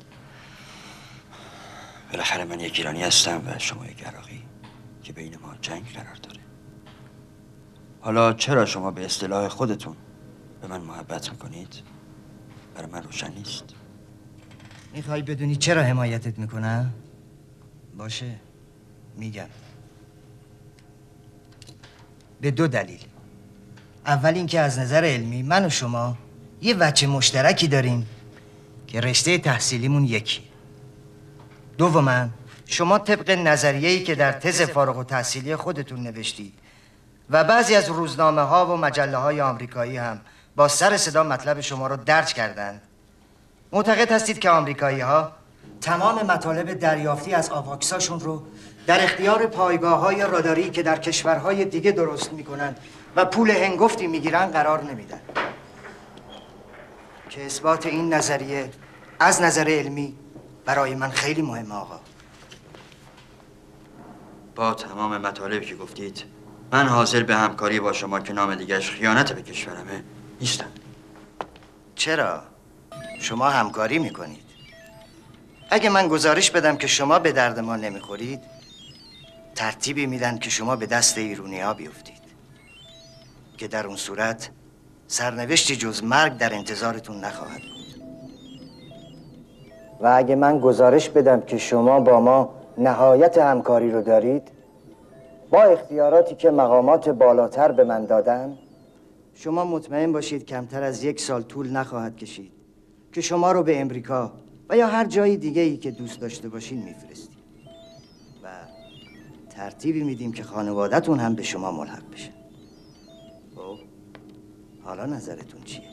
بالاخره من یک ایرانی هستم و شما یک عراقی که بین ما جنگ قرار داره. حالا چرا شما به اصطلاح خودتون به من محبت میکنید برای من روشن نیست. میخوای بدونی چرا حمایتت میکنم؟ باشه میگم. به دو دلیل. اول اینکه از نظر علمی من و شما یه وجه مشترکی داریم که رشته تحصیلیمون یکی. دوما شما طبق نظریه‌ای که در تز فارغ التحصیلی خودتون نوشتید و بعضی از روزنامه ها و مجله های آمریکایی هم با سر صدا مطلب شما رو درج کردند، معتقد هستید که آمریکایی ها تمام مطالب دریافتی از آواکساشون رو در اختیار پایگاه های راداری که در کشورهای دیگه درست میکنن و پول هنگفتی میگیرن قرار نمیدن، که اثبات این نظریه از نظر علمی برای من خیلی مهمه آقا. با تمام مطالبی که گفتید من حاضر به همکاری با شما که نام دیگرش خیانت به کشورمه نیستم. چرا؟ شما همکاری میکنید. اگه من گزارش بدم که شما به درد ما نمیخورید، ترتیبی میدن که شما به دست ایرونی ها بیفتید، که در اون صورت سرنوشتی جز مرگ در انتظارتون نخواهد بود. و اگه من گزارش بدم که شما با ما نهایت همکاری رو دارید، با اختیاراتی که مقامات بالاتر به من دادن، شما مطمئن باشید کمتر از یک سال طول نخواهد کشید که شما رو به امریکا و یا هر جای دیگه ای که دوست داشته باشین میفرستیم و ترتیبی میدیم که خانوادتون هم به شما ملحق بشه. خب حالا نظرتون چیه؟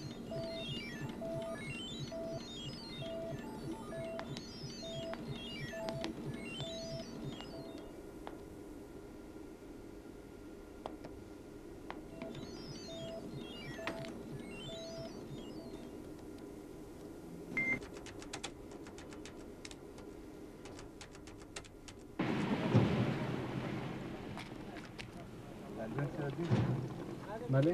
بله.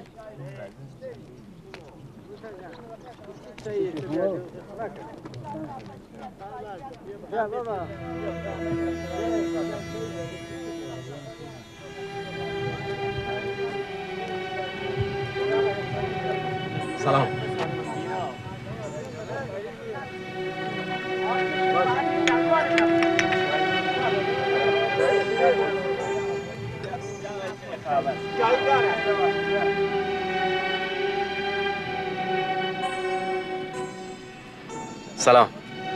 سلام. سلام.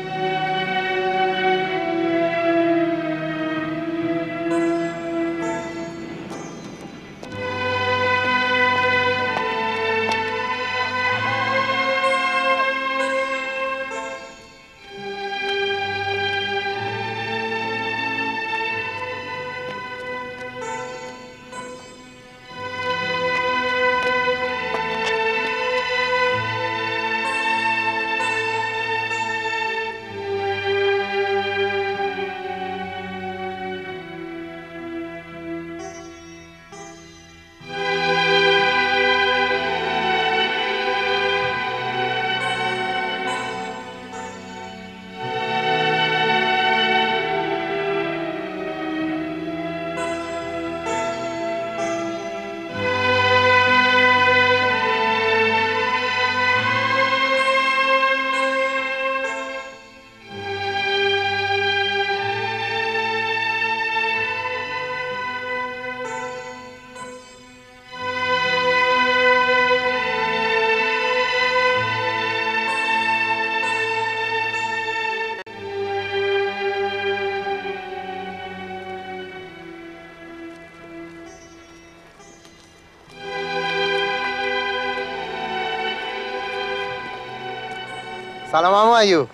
سلام عمو ایوب.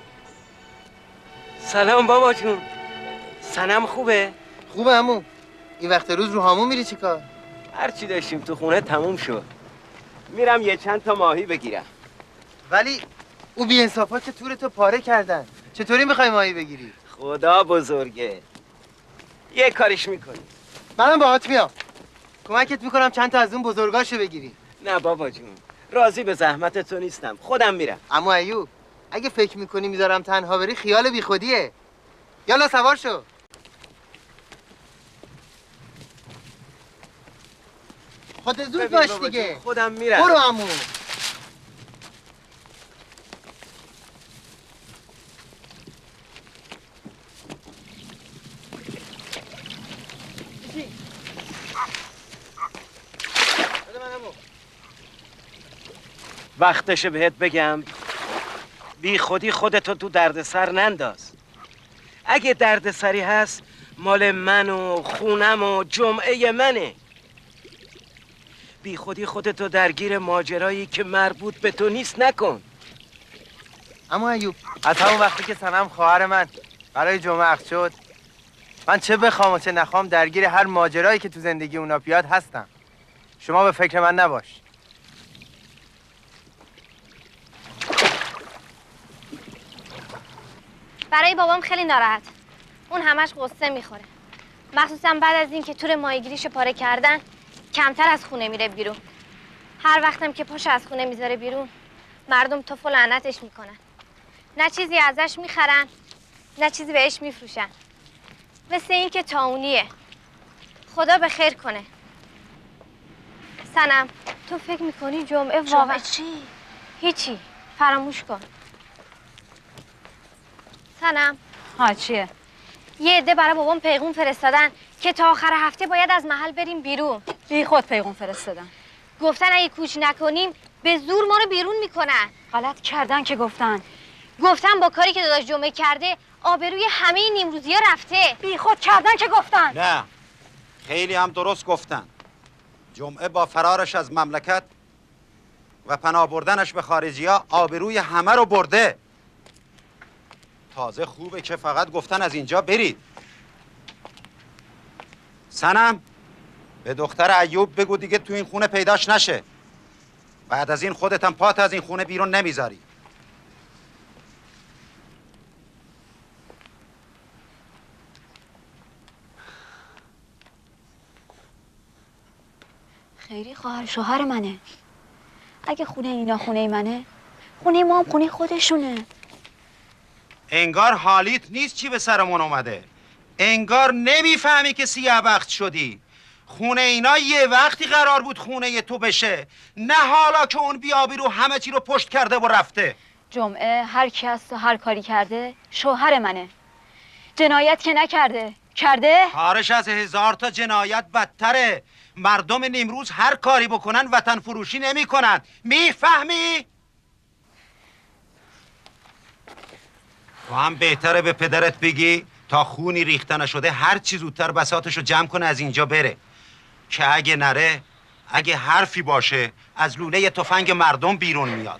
سلام بابا جون. سنم خوبه؟ خوبه عمو. این وقت روز رو هامون میری چیکار؟ هر چی داشتیم تو خونه تموم شد. میرم یه چند تا ماهی بگیرم. ولی او بی انصافا که تورتو پاره کردن. چطوری میخوای ماهی بگیری؟ خدا بزرگه. یه کاریش میکنی. منم باهات میام. کمکت میکنم چند تا از اون بزرگاشو بگیری. نه بابا جون. راضی به زحمت تو نیستم. خودم میرم. عمو ایوب اگه فکر میکنی میذارم تنها بری خیال بیخودیه. یالا سوار شو. خودت زود باش دیگه. خودم میرم. برو عمو. وقتشه بهت بگم بی خودی خودتو تو دردسر ننداز. اگه دردسری هست مال من و خونم و جمعه منه. بی خودی خودتو درگیر ماجرایی که مربوط به تو نیست نکن. اما ایوب، از همون وقتی که سنم خواهر من برای جمعه عقد شد، من چه بخوام و چه نخوام درگیر هر ماجرایی که تو زندگی اونا بیاد هستم. شما به فکر من نباش. برای بابام خیلی ناراحت. اون همش قصه میخوره. مخصوصا بعد از اینکه تور ماهیگیریشو پاره کردن کمتر از خونه میره بیرون. هر وقتم که پاشو از خونه میذاره بیرون مردم توف و لعنتش میکنن. نه چیزی ازش میخرن نه چیزی بهش میفروشن. مثل این که تاونیه. خدا به خیر کنه. سنم تو فکر میکنی جمعه واقعا چی؟ هیچی. فراموش کن. سنم ها چیه؟ یه عده برای بابام پیغون فرستادن که تا آخر هفته باید از محل بریم بیرون. بی خود پیغون فرستادن. گفتن اگه کوچ نکنیم به زور ما رو بیرون میکنن. غلط کردن که گفتن. گفتن با کاری که داداش جمعه کرده آبروی همه نیمروزی ها رفته. بی خود کردن که گفتن. نه خیلی هم درست گفتن. جمعه با فرارش از مملکت و پناه بردنش به خارجی ها آبروی همه رو برده. تازه خوبه که فقط گفتن از اینجا برید. سنم به دختر ایوب بگو دیگه تو این خونه پیداش نشه. بعد از این خودت هم پات از این خونه بیرون نمیذاری. خیری خواهر شوهر منه. اگه خونه اینا خونه منه، خونه ما هم خونه خودشونه. انگار حالیت نیست چی به سرمون اومده. انگار نمیفهمی که سیاه بخت شدی. خونه اینا یه وقتی قرار بود خونه تو بشه، نه حالا که اون بیابی رو همه چی رو پشت کرده و رفته. جمعه هر کی هست و هر کاری کرده شوهر منه. جنایت که نکرده. کرده؟ کارش از هزار تا جنایت بدتره. مردم نیمروز هر کاری بکنن وطن فروشی نمی کنن. میفهمی؟ تو هم بهتره به پدرت بگی تا خونی ریخته نشده هر چی زودتر بساطشو جمع کنه از اینجا بره، که اگه نره، اگه حرفی باشه از لوله تفنگ مردم بیرون میاد.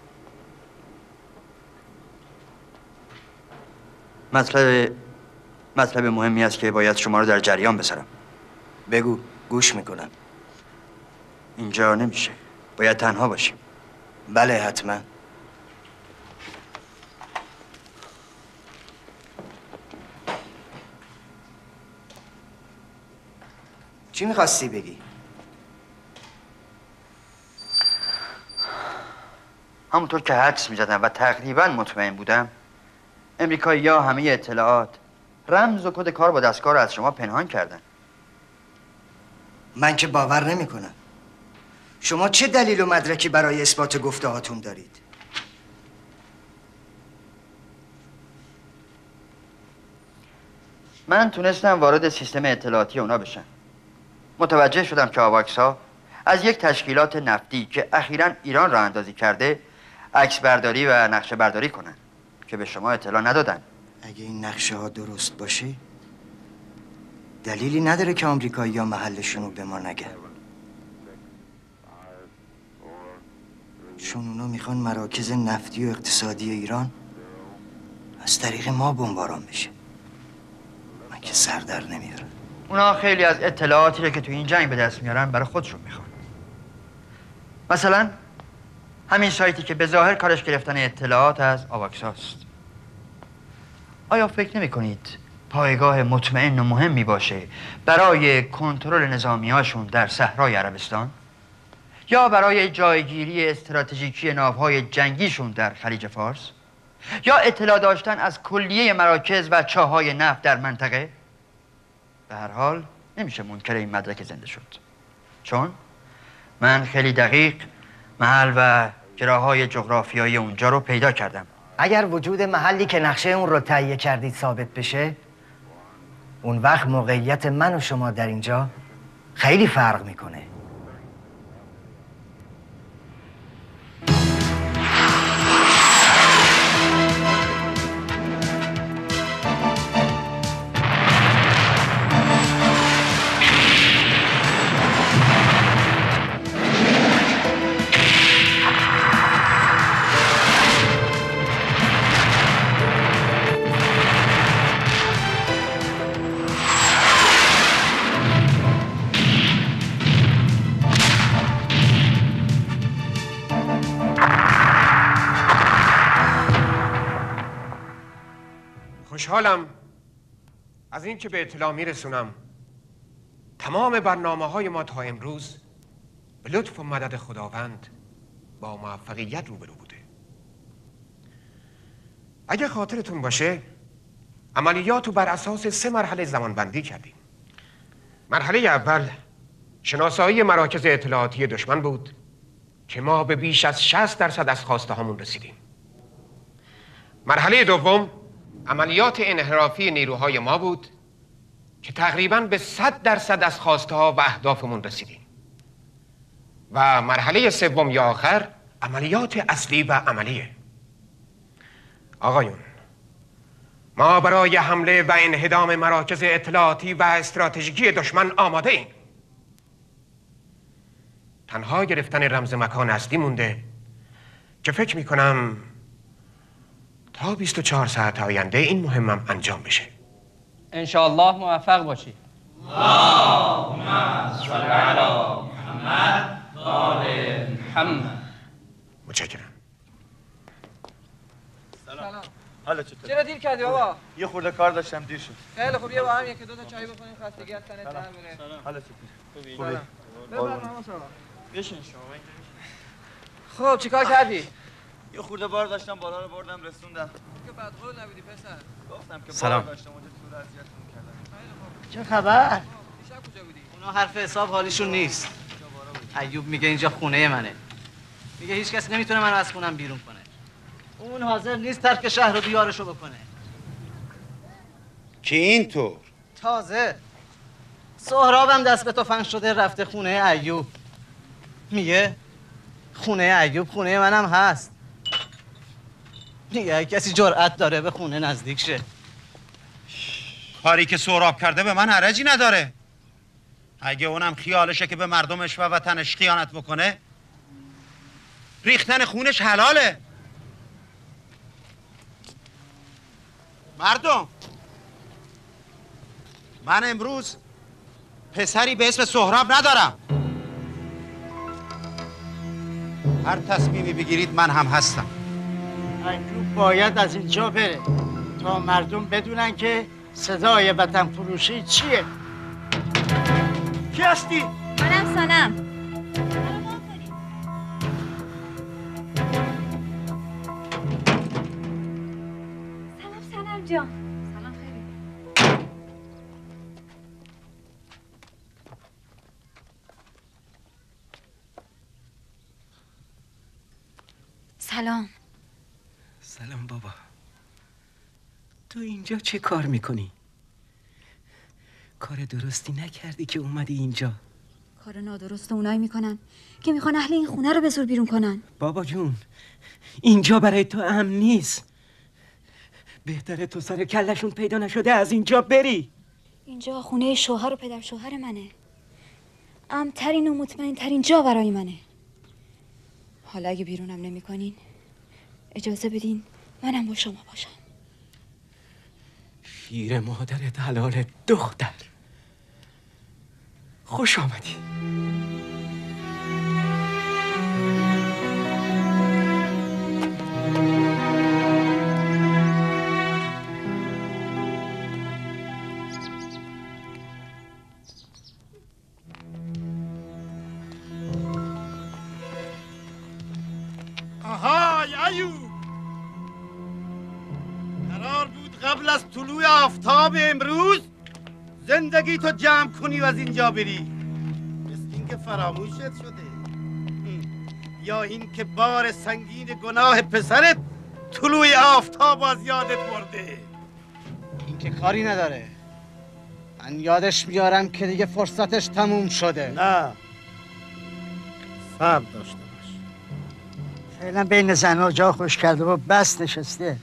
مطلب مطلب مهمی است که باید شما رو در جریان بذارم. بگو، گوش میکنم. اینجا نمیشه، باید تنها باشیم. بله حتما. چی میخواستی بگی؟ همونطور که حدس میزدم و تقریبا مطمئن بودم، امریکایی‌ها همه اطلاعات، رمز و کد کار با دستگاه رو از شما پنهان کردن. من که باور نمیکنم. شما چه دلیل و مدرکی برای اثبات گفته هاتون دارید؟ من تونستم وارد سیستم اطلاعاتی اونا بشم. متوجه شدم که آواکس‌ها از یک تشکیلات نفتی که اخیراً ایران را اندازی کرده عکس برداری و نقشه برداری کنن که به شما اطلاع ندادن. اگه این نقشه ها درست باشه دلیلی نداره که آمریکایی‌ها محلشون رو به ما نگن. چون اونا میخوان مراکز نفتی و اقتصادی ایران از طریق ما بمباران بشه. من که سر در نمیارم. اونا خیلی از اطلاعاتی رو که تو این جنگ به دست میارن برای خودشون میخوان. مثلا همین سایتی که به ظاهر کارش گرفتن اطلاعات از آواکساست. آیا فکر نمی کنید پایگاه مطمئن و مهمی باشه برای کنترل نظامیاشون در صحرای عربستان؟ یا برای جایگیری استراتژیکی ناوهای جنگیشون در خلیج فارس؟ یا اطلاع داشتن از کلیه مراکز و چاهای نفت در منطقه؟ به هر حال نمیشه منکر این مدرک زنده شد، چون من خیلی دقیق محل و گراهای جغرافیایی اونجا رو پیدا کردم. اگر وجود محلی که نقشه اون رو تهیه کردید ثابت بشه، اون وقت موقعیت من و شما در اینجا خیلی فرق میکنه. خوشحالم از این که به اطلاع میرسونم تمام برنامه های ما تا امروز به لطف و مدد خداوند با موفقیت روبرو بوده. اگه خاطرتون باشه عملیات رو بر اساس سه مرحله زمانبندی کردیم. مرحله اول شناسایی مراکز اطلاعاتی دشمن بود که ما به بیش از شصت درصد از خواسته هامون رسیدیم. مرحله دوم عملیات انحرافی نیروهای ما بود که تقریباً به صد درصد از خواسته ها و اهدافمون رسیدیم. و مرحله سوم یا آخر عملیات اصلی و عملیه. آقایون، ما برای حمله و انهدام مراکز اطلاعاتی و استراتژیکی دشمن آماده ایم. تنها گرفتن رمز مکان اصلی مونده که فکر میکنم تا بیست و چهار ساعت آینده این مهمم انجام بشه. انشاءالله موفق باشی. اللهم صل علی محمد و آل محمد. متشکرم. سلام. حالا چطور؟ چرا دیر کردی بابا؟ یه خورده کار داشتم دیر شد. خیلی خوب، یه با هم یکی دو تا چای بخوریم خستگی از تنت در بره. حالا چطور؟ خوبی؟ خوبی. بفرمایید شما. بشین شما. خب چیکار کردی؟ یه خورده بار داشتم بالا رو بردم رسوندم. که بعد قول نبودی پسر. گفتم که سلام. بار داشتم اونجا تو اذیتتون کردم. چه خبر؟ دیشب کجا بودی؟ اونا حرف حساب حالیشون نیست. ایوب میگه اینجا خونه منه. میگه هیچ کس نمیتونه منو از خونم بیرون کنه. اون حاضر نیست ترک شهر و دیارشو بکنه. که اینطور تازه سهرابم دست به تفنگ شده رفته خونه ایوب. میگه خونه ایوب خونه منم هست. میگه کسی جرأت داره به خونه نزدیک شه. کاری که سهراب کرده به من حرجی نداره. اگه اونم خیالشه که به مردمش و وطنش خیانت بکنه، ریختن خونش حلاله. مردم من امروز پسری به اسم سهراب ندارم. هر تصمیمی بگیرید من هم هستم. ایوب باید از اینجا بره تا مردم بدونن که صدای وطن فروشی چیه. کی هستی؟ منم سنم. سلام سنم جان. سلام خیلی. سلام. سلام بابا. تو اینجا چه کار میکنی؟ کار درستی نکردی که اومدی اینجا. کار نادرست اونایی میکنن که میخوان اهل این خونه رو به زور بیرون کنن. بابا جون، اینجا برای تو امن نیست. بهتره تو سر کلشون پیدا نشده از اینجا بری. اینجا خونه شوهر و پدر شوهر منه. امن‌ترین و مطمئن‌ترین جا برای منه. حالا اگه بیرونم نمی‌کنین اجازه بدین منم با شما باشم. شیر مادرت حلال دختر، خوش آمدی. آهای ایوب، قرار بود قبل از طلوع آفتاب امروز زندگی تو جمع کنی و از اینجا بری. مثل این که فراموشت شده یا این که بار سنگین گناه پسرت طلوع آفتاب از یادت برده. این که کاری نداره، من یادش میارم که دیگه فرصتش تموم شده. نه، صبر داشته باش. فعلا بین زنها جا خوش کرده و بس نشسته.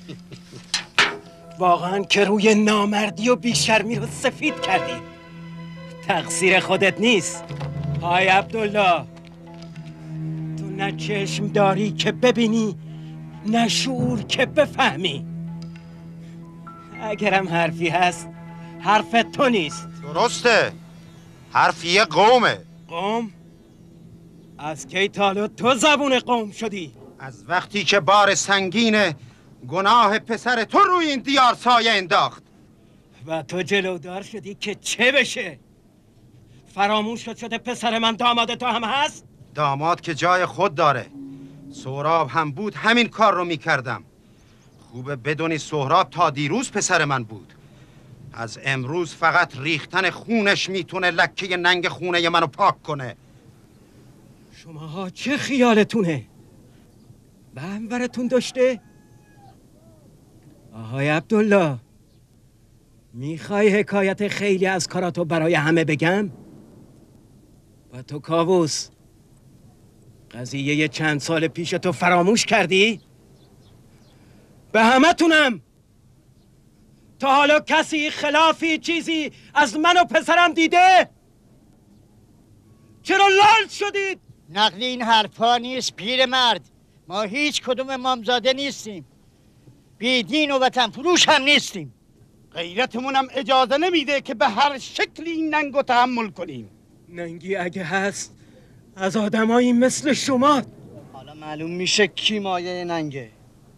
واقعا که روی نامردی و بیشرمی رو سفید کردی. تقصیر خودت نیست. های عبدالله، تو نه چشم داری که ببینی نه شعور که بفهمی. اگرم حرفی هست حرف تو نیست. درسته، حرفی یه قومه. قوم؟ از کی تا تو زبون قوم شدی؟ از وقتی که بار سنگین گناه پسر تو روی این دیار سایه انداخت و تو جلودار شدی که چه بشه؟ فراموش شده پسر من داماد تو هم هست؟ داماد که جای خود داره. سهراب هم بود همین کار رو میکردم. خوبه بدونی سهراب تا دیروز پسر من بود. از امروز فقط ریختن خونش میتونه لکه ننگ خونه منو پاک کنه. شماها چه خیالتونه؟ به همورتون داشته؟ آهای عبدالله، میخوای حکایت خیلی از کاراتو برای همه بگم؟ و تو کاووس، قضیه چند سال پیش تو فراموش کردی؟ به همه تونم تا حالا کسی خلافی چیزی از من و پسرم دیده؟ چرا لال شدید؟ نقل این حرفا نیست پیرمرد. ما هیچ کدوم امامزاده نیستیم. بیدین و وطن فروش هم نیستیم. غیرتمون هم اجازه نمیده که به هر شکلی این ننگو تحمل کنیم. ننگی اگه هست از آدمایی مثل شما. حالا معلوم میشه کی مایه ننگه.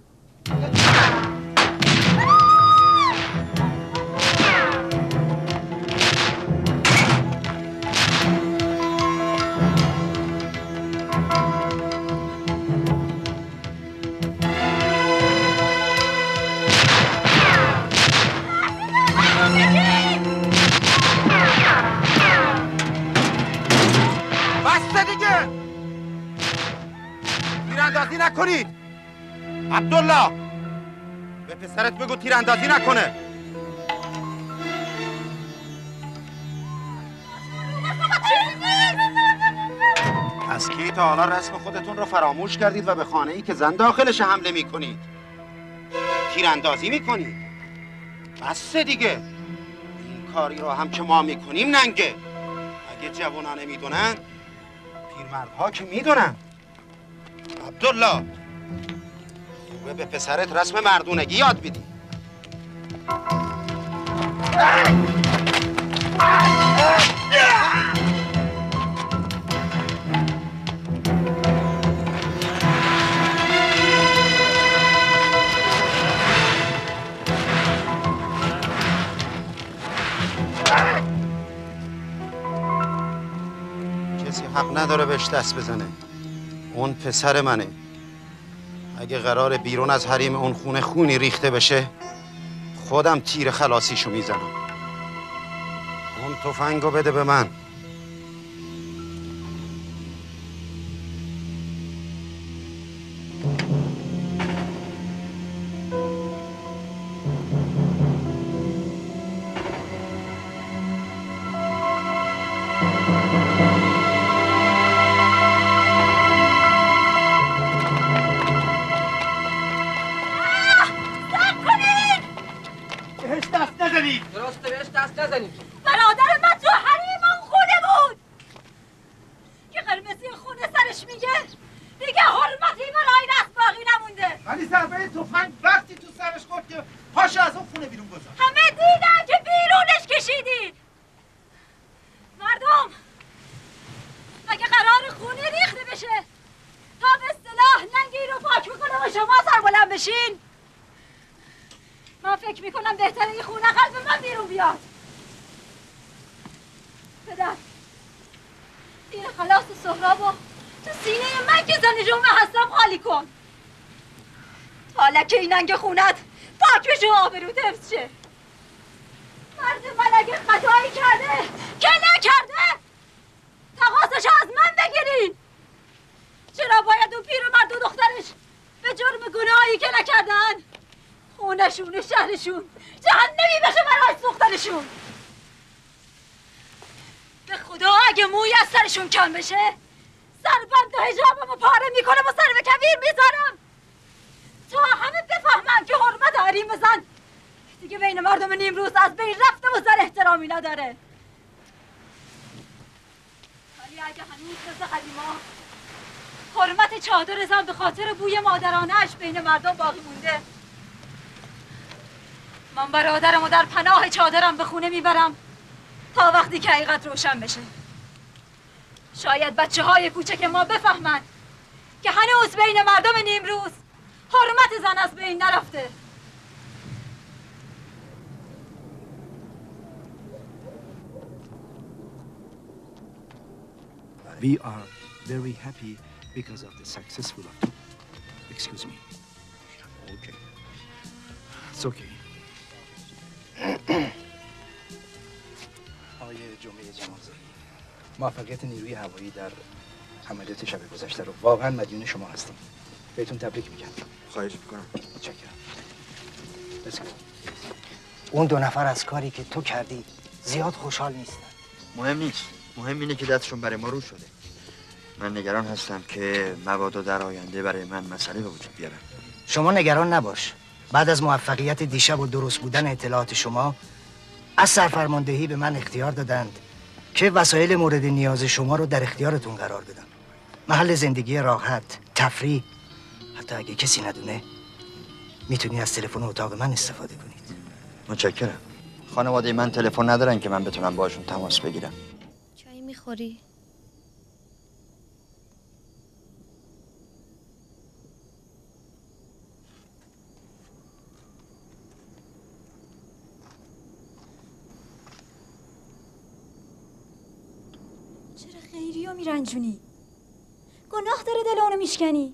بسته دیگه، تیراندازی نکنید. عبدالله، به پسرت بگو تیراندازی نکنه. از کی تا حالا رسم خودتون رو فراموش کردید و به خانه ای که زن داخلش حمله میکنید تیراندازی میکنید؟ بسته دیگه، این کاری رو هم که ما میکنیم ننگه. اگه جوونا نمیدونن پیرمردها که میدونن. عبدالله، خوبه به پسرت رسم مردونگی یاد بدی. کسی حق نداره بهش دست بزنه. اون پسر منه. اگه قرار بیرون از حریم اون خونه خونی ریخته بشه خودم تیر خلاصیشو میزنم. اون تفنگو بده به من. درسته بهش دست نزنیم. برادر من تو حریم اون خونه بود که قرمزی خونه سرش میگه دیگه حرمتی برای دست باقی نمونده. ولی ضربه تفنگ وقتی تو سرش خورد که پاشو از اون خونه بیرون گذاشت. همه دیدن که بیرونش کشیدید. مردم اگه قرار خونه ریخته بشه تا به اصطلاح ننگی رو پاک بکنه و شما سربلند بشین، من فکر میکنم بهتره این خونه قلب من بیرون بیاد. پدر این خلاص سهرابو تو سینه من که زن جمعه هستم خالی کن تا لکه این ننگ خونت پاک بشه و آبروت حفظ شه. مرد من اگه خطایی کرده که نکرده تقاصشو از من بگیرین. چرا باید اون پیر و مرد و دخترش به جرم گناهی که نکردن خونشون و شهرشون جهنمی بشه برای سوختنشون؟ به خدا اگه موی از سرشون کم بشه سربند و حجابمو پاره میکنم و سر به کویر میذارم تا همه بفهمن که حرمت حریم زن دیگه بین مردم نیمروز از بین رفته و سر احترامی نداره. ولی اگه هنوز مثل قدیما حرمت چادر زن به خاطر بوی مادرانه‌اش بین مردم باقی مونده، من برادرمو در پناه چادرم به خونه میبرم تا وقتی که حقیقت روشن بشه. شاید بچه های کوچک ما بفهمن که هنوز بین مردم نیمروز حرمت زن از بین نرفته. We are very happy because of the successful of Excuse me. Okay. It's okay. آقای جمعه جمازایی، موفقیت نیروی هوایی در عملیات شب گذشته رو واقعا مدیون شما هستیم. بهتون تبریک میگم. خواهش میکنم. متشکرم. اون دو نفر از کاری که تو کردی زیاد خوشحال نیستن. مهم نیست. مهم اینه که دستشون برای ما رو شده. من نگران هستم که مبادا در آینده برای من مسئله به وجود بیارن. شما نگران نباش. بعد از موفقیت دیشب و درست بودن اطلاعات شما از سرفرماندهی به من اختیار دادند که وسایل مورد نیاز شما رو در اختیارتون قرار بدم. محل زندگی راحت، تفریح، حتی اگه کسی ندونه میتونی از تلفن اتاق من استفاده کنید. متشکرم. خانواده من تلفن ندارن که من بتونم باشون تماس بگیرم. چای میخوری؟ چرا خیری رو میرنجونی؟ گناه داره دل اونو میشکنی؟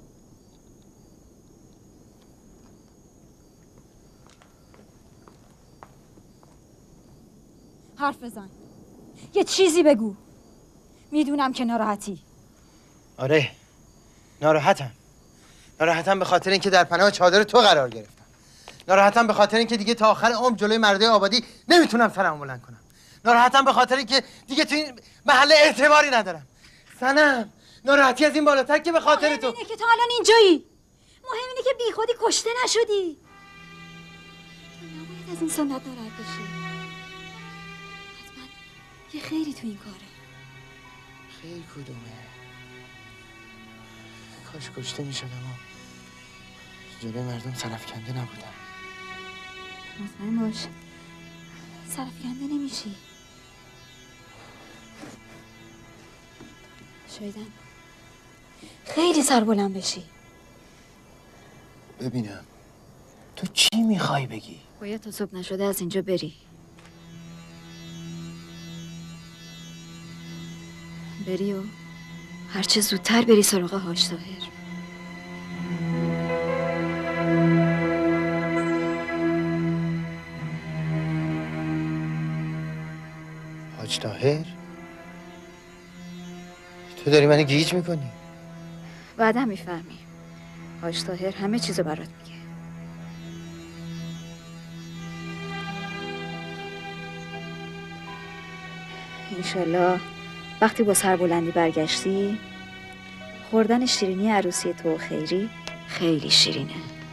حرف بزن، یه چیزی بگو. میدونم که ناراحتی. آره ناراحتم. ناراحتم به خاطر اینکه در پناه چادر تو قرار گرفتم. ناراحتم به خاطر اینکه دیگه تا آخر عمر جلوی مرده آبادی نمیتونم سرمو بلند کنم. ناراحتم به خاطر اینکه دیگه تو این محله اعتباری ندارم. سنم ناراحتی از این بالاتر که به خاطر تو. مهم اینه که تو الان اینجایی. مهم اینه که بی خودی کشته نشدی. تو نباید از این سنت ناراحت بشی. حتما یه خیری تو این کاره. خیر کدومه؟ کاش کشته میشدم و جلوی مردم سرفکنده نبودم. مطمئن باش سرفکنده نمیشی. شایدم خیلی سربلند بشی. ببینم تو چی میخوای بگی؟ باید تا صبح نشده از اینجا بری. بری و هرچه زودتر بری سراغ حاج طاهر. حاج طاهر؟ تو داری منو گیج میکنی؟ بعدا میفهمی. حاج طاهر همه چیزو برات میگه. انشالله وقتی با سربلندی برگشتی خوردن شیرینی عروسی تو خیری خیلی شیرینه.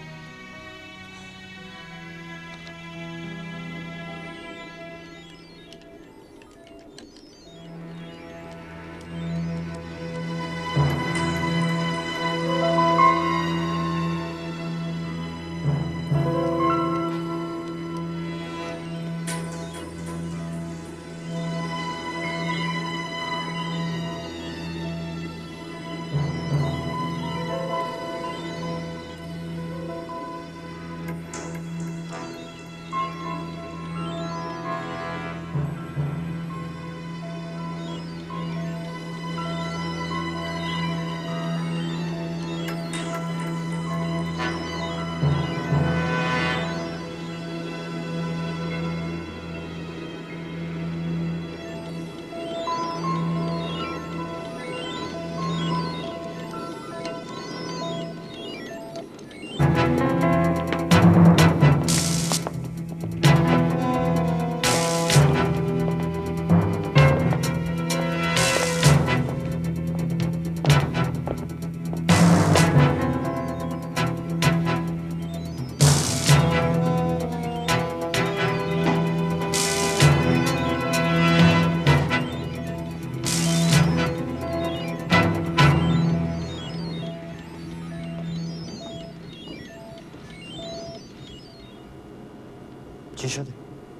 چی شده؟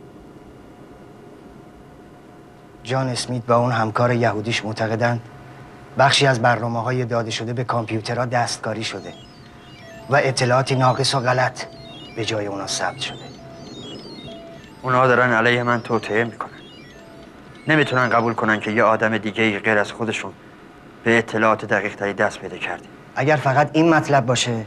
جان اسمیت و اون همکار یهودیش معتقدن بخشی از برنامه‌های داده شده به کامپیوترها دستکاری شده و اطلاعاتی ناقص و غلط به جای اونا ثبت شده. اونا دارن علیه من توطئه میکنن. نمیتونن قبول کنن که یه آدم دیگه غیر از خودشون به اطلاعات دقیق تری دست پیدا کرده. اگر فقط این مطلب باشه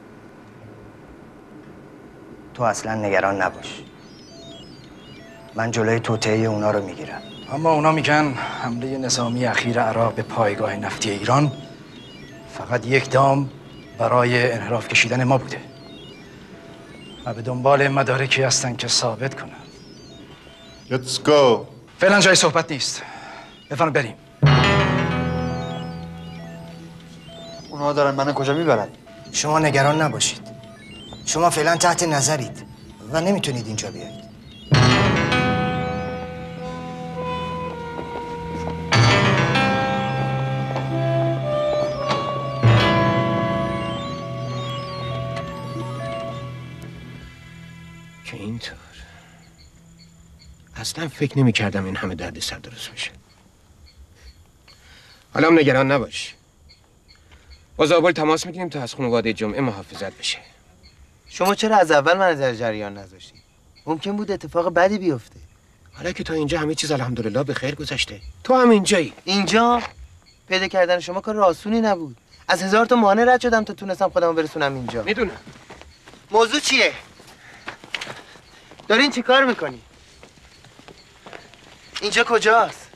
تو اصلا نگران نباش. من جلوی توطئه اونا رو میگیرم. اما اونا میگن حمله نظامی اخیر عراق به پایگاه نفتی ایران فقط یک دام برای انحراف کشیدن ما بوده و به دنبال مدارکی هستن که ثابت کنن. Let's go. فعلا جای صحبت نیست. بفرمایید بریم. اونا دارن منو کجا میبرن؟ شما نگران نباشید. شما فعلا تحت نظرید و نمیتونید اینجا بیایید. که اینطور اصلا فکر نمی کردم این همه درد سر درست بشه. حالا هم نگران نباش. با زابل تماس میگیریم تا از خانواده جمعه محافظت بشه. شما چرا از اول من در جریان نذاشتی؟ ممکن بود اتفاق بدی بیفته. حالا که تا اینجا همه چیز الحمدلله به خیر گذشته. تو هم اینجایی. اینجا پیدا کردن شما کار آسونی نبود. از هزار تا مانع رد شدم تا تونستم خودمو برسونم اینجا. میدونم. موضوع چیه؟ دارین چی کار میکنی؟ اینجا کجاست؟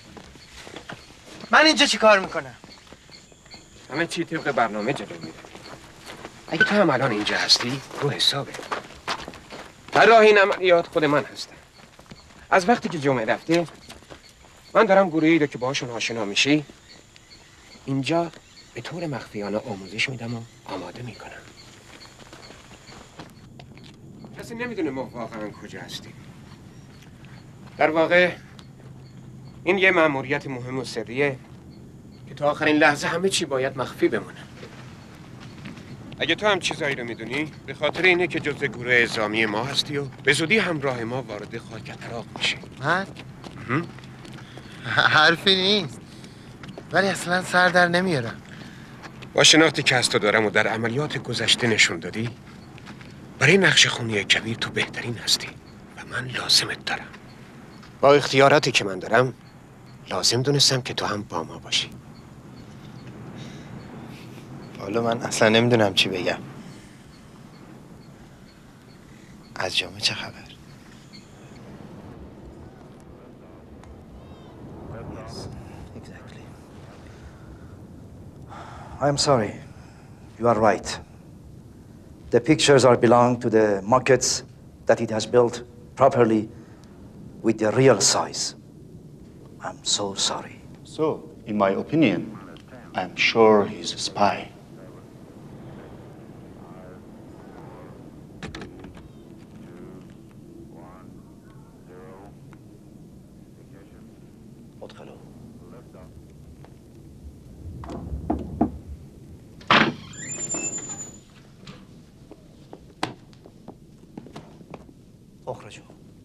من اینجا چی کار میکنم؟ همه چی طبق برنامه جلو میره. اگه تو هم الان اینجا هستی رو حسابه. طراح این عملیات خود من هستم. از وقتی که جمعه رفته من دارم گروهی رو که باهاشون آشنا میشی اینجا به طور مخفیانه آموزش میدم و آماده میکنم. کسی نمیدونه ما واقعا کجا هستیم. در واقع این یه مأموریت مهم و سریه که تا آخرین لحظه همه چی باید مخفی بمونه. اگه تو هم چیزایی رو میدونی به خاطر اینه که جزء گروه اعزامی ما هستی و به زودی همراه ما وارد خاک عراق میشی. من؟ حرفی نیست. ولی اصلا سر در نمیارم. با شناختی که از تو دارم و در عملیات گذشته نشون دادی، برای نقش خونی کبیر تو بهترین هستی و من لازمت دارم. با اختیاراتی که من دارم لازم دونستم که تو هم با ما باشی. حالا من اصلا نمیدونم چی بگم. از جامعه چه خبر؟ I am sorry. You are right. The pictures are belong to the maquettes that it has built properly with the real size. I'm so sorry. So, in my opinion, I'm sure he's a spy. اخرجوا.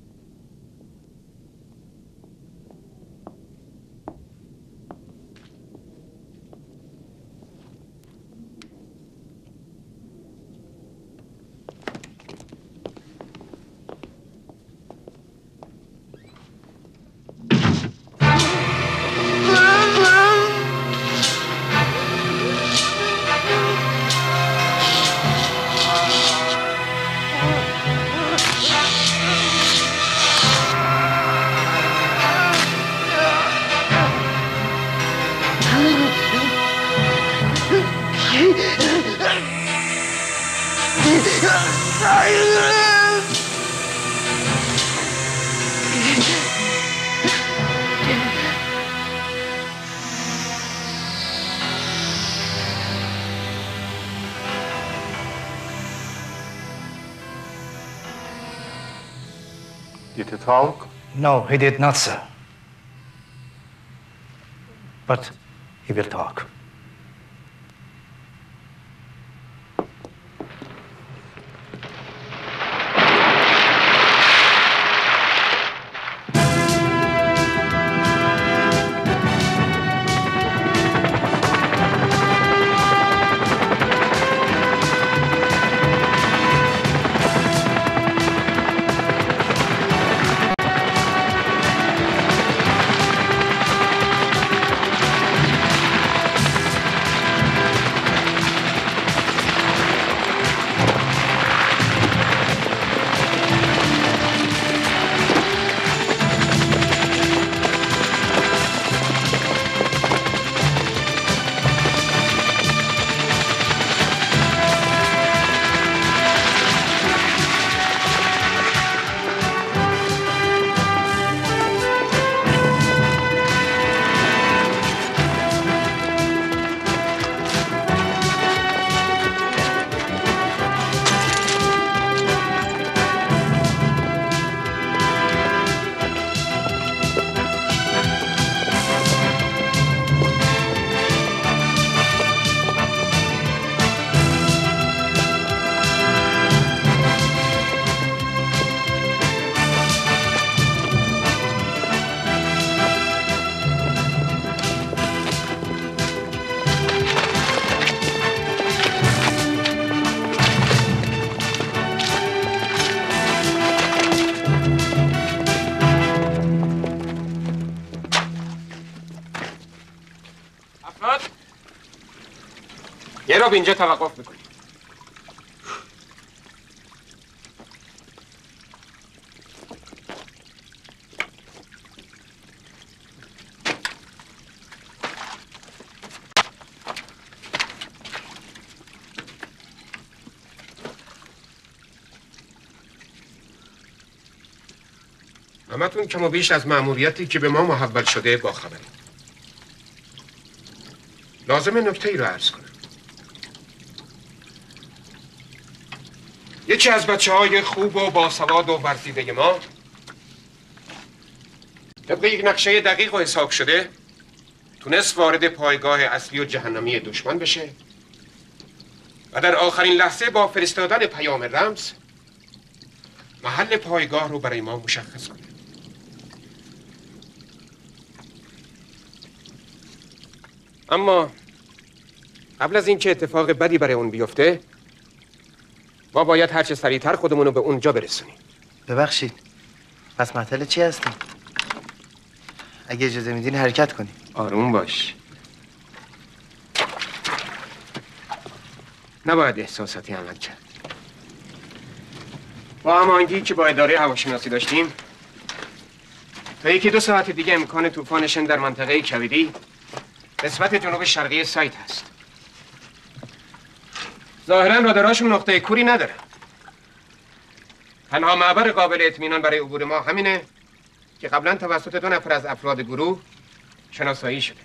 Did he talk? No, he did not, sir. But he will talk. یه رو اینجا توقف میکنی. همتون کم و بیش از مأموریتی که به ما محول شده با خبری. لازم نکته ای رو عرض کنم. یکی از بچه های خوب و باسواد و ورزیده ما طبق یک نقشه دقیق و حساب شده تونست وارد پایگاه اصلی و جهنمی دشمن بشه و در آخرین لحظه با فرستادن پیام رمز محل پایگاه رو برای ما مشخص کنه. اما قبل از اینکه اتفاق بدی برای اون بیفته ما باید هرچه سریعتر خودمون رو به اونجا برسونیم. ببخشید، پس مطلب چی هستیم؟ اگه اجازه میدین حرکت کنیم. آروم باش. نباید احساساتی عمل کرد. با هماهنگی که با اداره هواشناسی داشتیم تا یکی دو ساعت دیگه امکان طوفان شن در منطقه کویری نسبت جنوب شرقی سایت هست. ظاهراً راداراشون نقطه کوری نداره. تنها معبر قابل اطمینان برای عبور ما همینه که قبلا توسط دو نفر از افراد گروه شناسایی شده.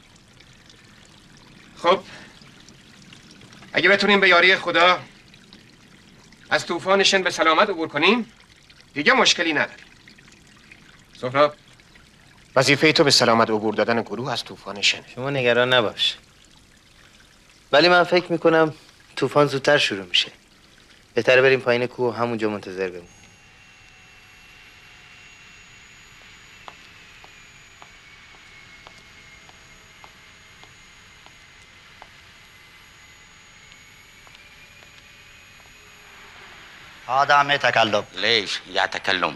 خب اگه بتونیم به یاری خدا از طوفان شن به سلامت عبور کنیم دیگه مشکلی نداریم. سهراب، وظیفه تو به سلامت عبور دادن گروه از طوفان شن. شما نگران نباش. ولی من فکر میکنم طوفان زودتر شروع میشه. بهتره بریم پایین کوه و همونجا منتظر بمونیم. عدم تكلم. ليش يا تكلم؟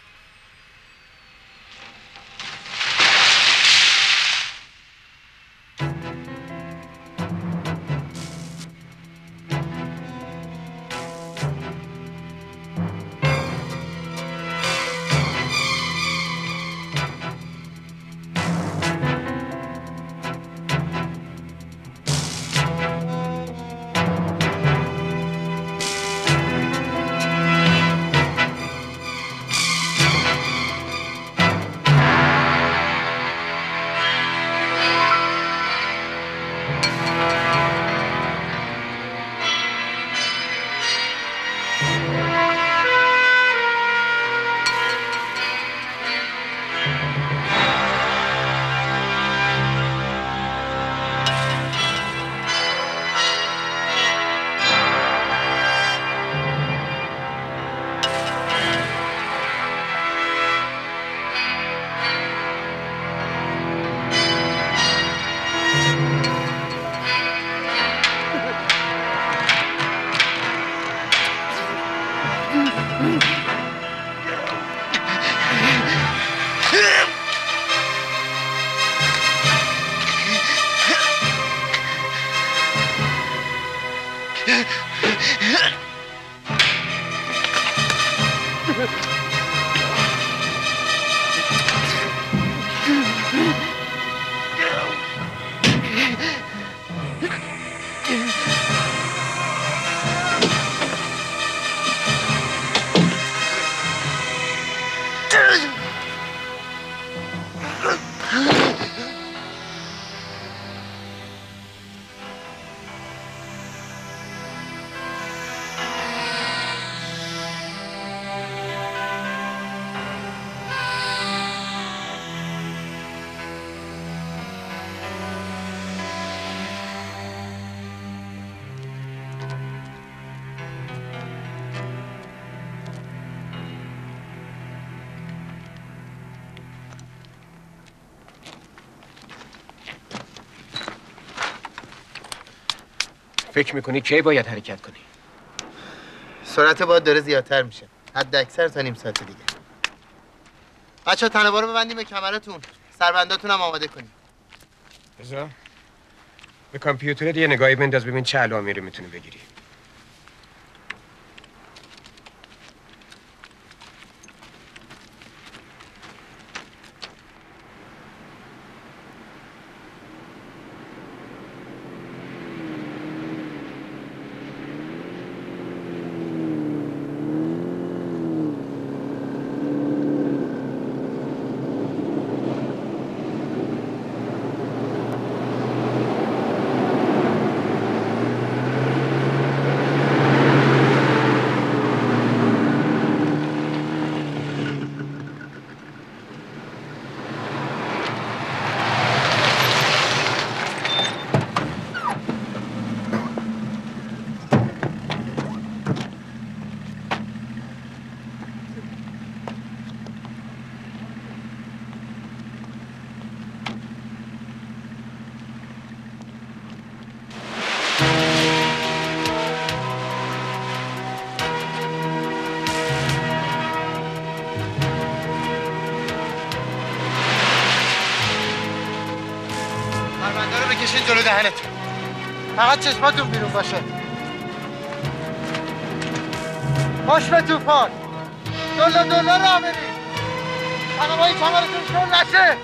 فکر میکنی کی باید حرکت کنی؟ سرعت باد داره زیادتر میشه. حد اکثر تا نیم ساعت دیگه. بچه‌ها تنوار رو ببندیم به کمرتون. سربنداتون هم آماده کنیم. بذار به کامپیوترت یه نگاهی بنداز ببین چه علائمی رو میتونی بگیری. دهنتون. فقط چشماتون بیرون باشه. باش به توفان. دلا دلا راه برید. خانمایی کمرتون شل نشه.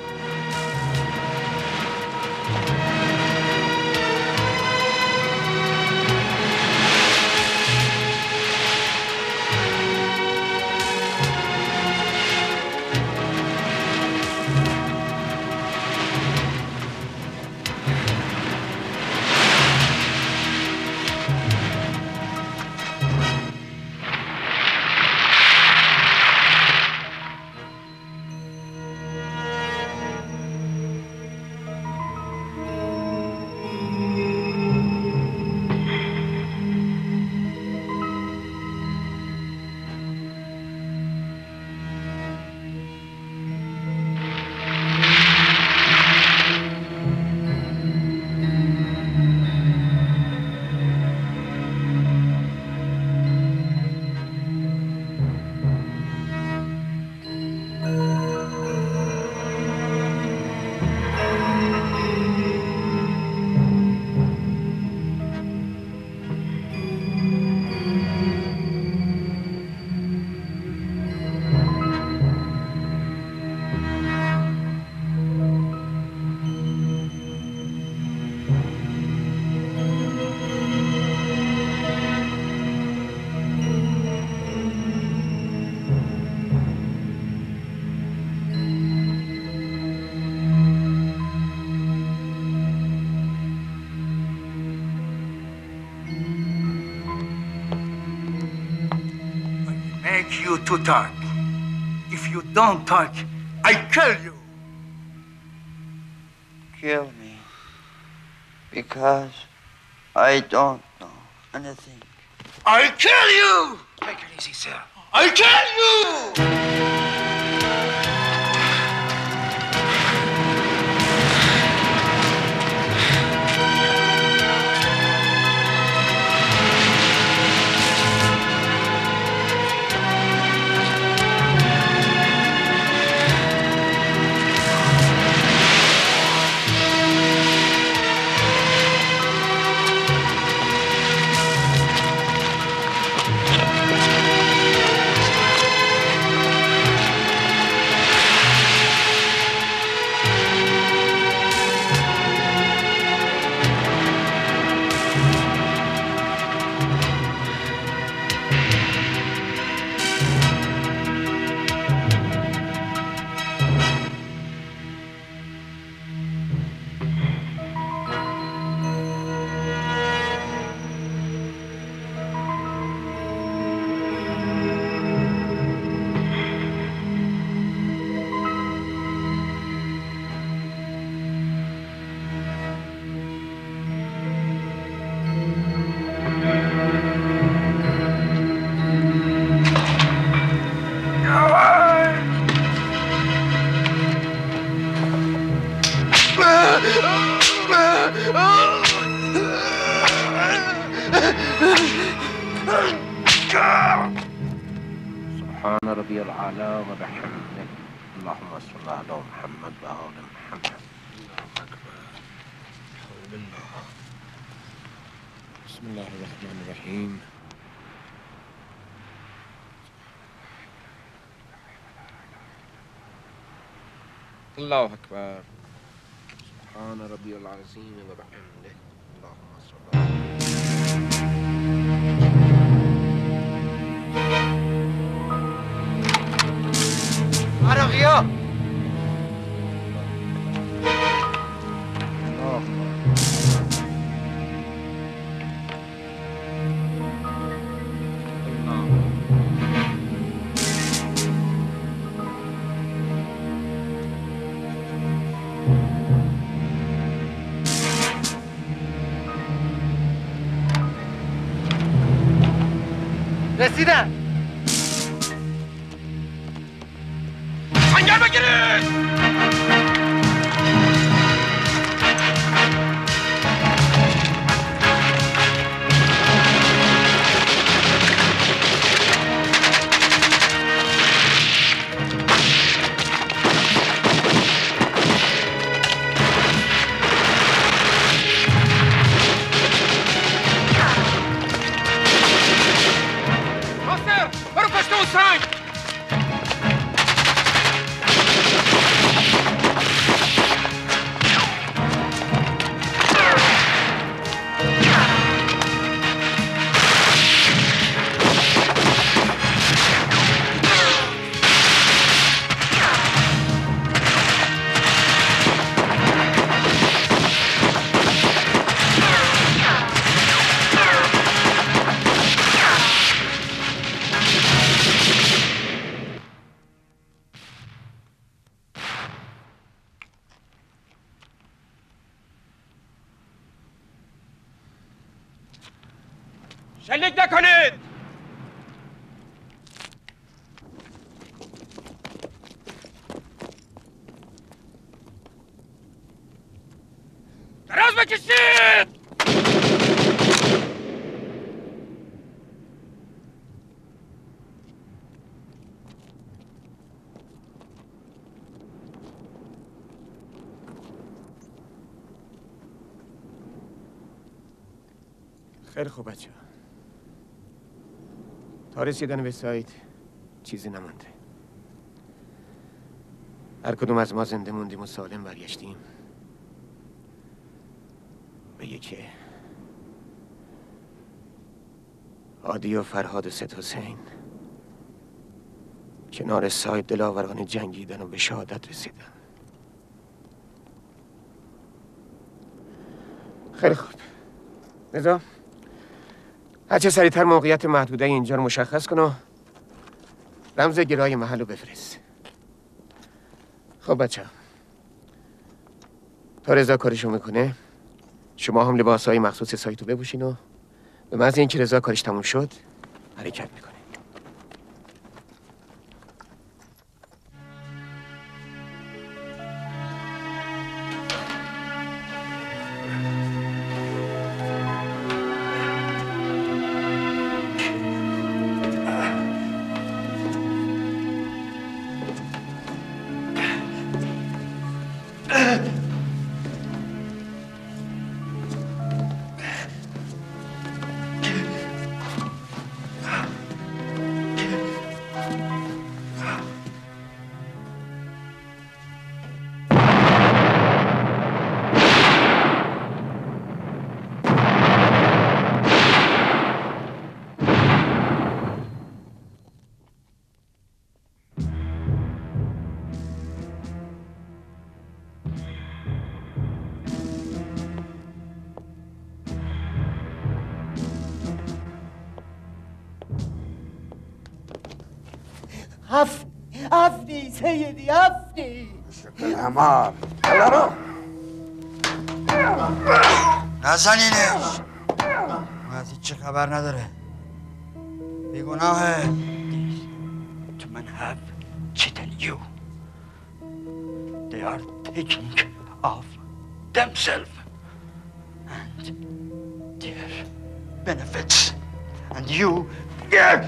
You to talk. If you don't talk, I kill you. Kill me. Because I don't know anything. I kill you! Take it easy, sir. I kill you! سبحان ربي العلا وبحمده اللهم صل على محمد وآل محمد. بسم الله الرحمن الرحيم. الله أكبر. سبحان ربي العظيم وبحمده اللهم صل على عراقيا رسیدن. انگل بگیرید. شلیک نکنید. دراز بکشید. خیلی خوب بچه ها. تا رسیدن به سایت چیزی نمانده. هر کدوم از ما زنده موندیم و سالم برگشتیم به یکی عادی و فرهاد و سید حسین کنار سایت دلاورانه جنگیدن و به شهادت رسیدن. خیلی خوب. رضا هرچه سریعتر موقعیت محدوده اینجا رو مشخص کن و رمز گرای محل رو بفرست. خب بچه تا رضا کارشو میکنه شما هم لباس های مخصوص سایت رو بپوشین و به محض اینکه رضا کارش تموم شد حرکت میکنه. هفت هفتی سیدی هفتی همار برو نزنینش از هیچ خبر نداره بیگناهه تو من have cheated you they are taking of themselves and their benefits and you get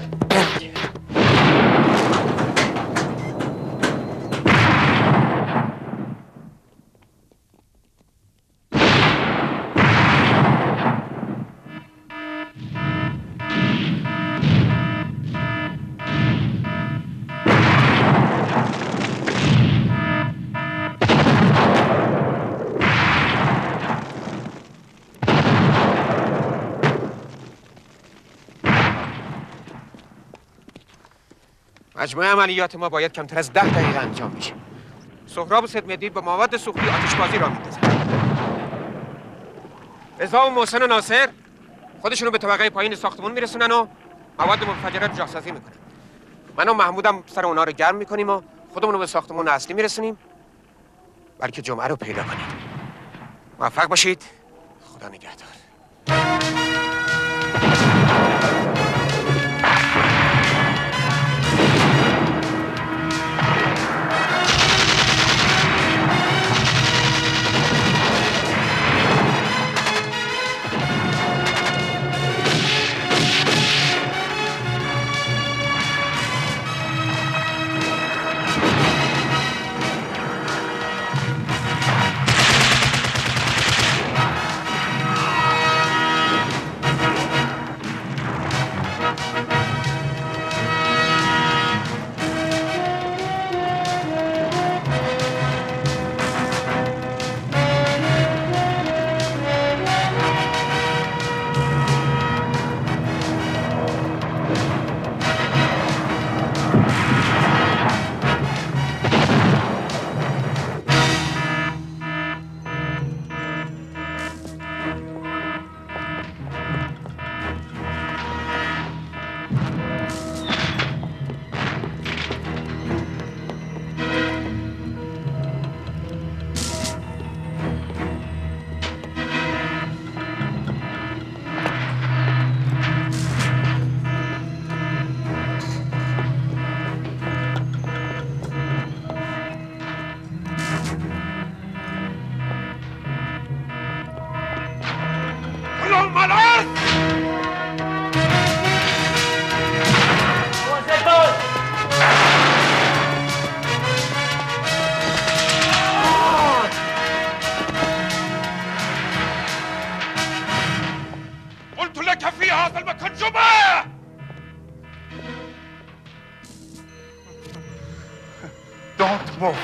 مجموعه عملیات ما باید کمتر از ده دقیقه انجام بشه. سهراب و سید مهدی با مواد سوختی آتشبازی را میندازن. رضا و محسن و ناصر خودشونو به طبقه پایین ساختمون میرسونن و مواد منفجره رو جاسازی میکنن. من و محمودم سر اونا رو گرم میکنیم و خودمون رو به ساختمون اصلی میرسونیم بلکه جمعه رو پیدا کنیم. موفق باشید. خدا نگهدار. حاصل بکن جمعه. Don't move.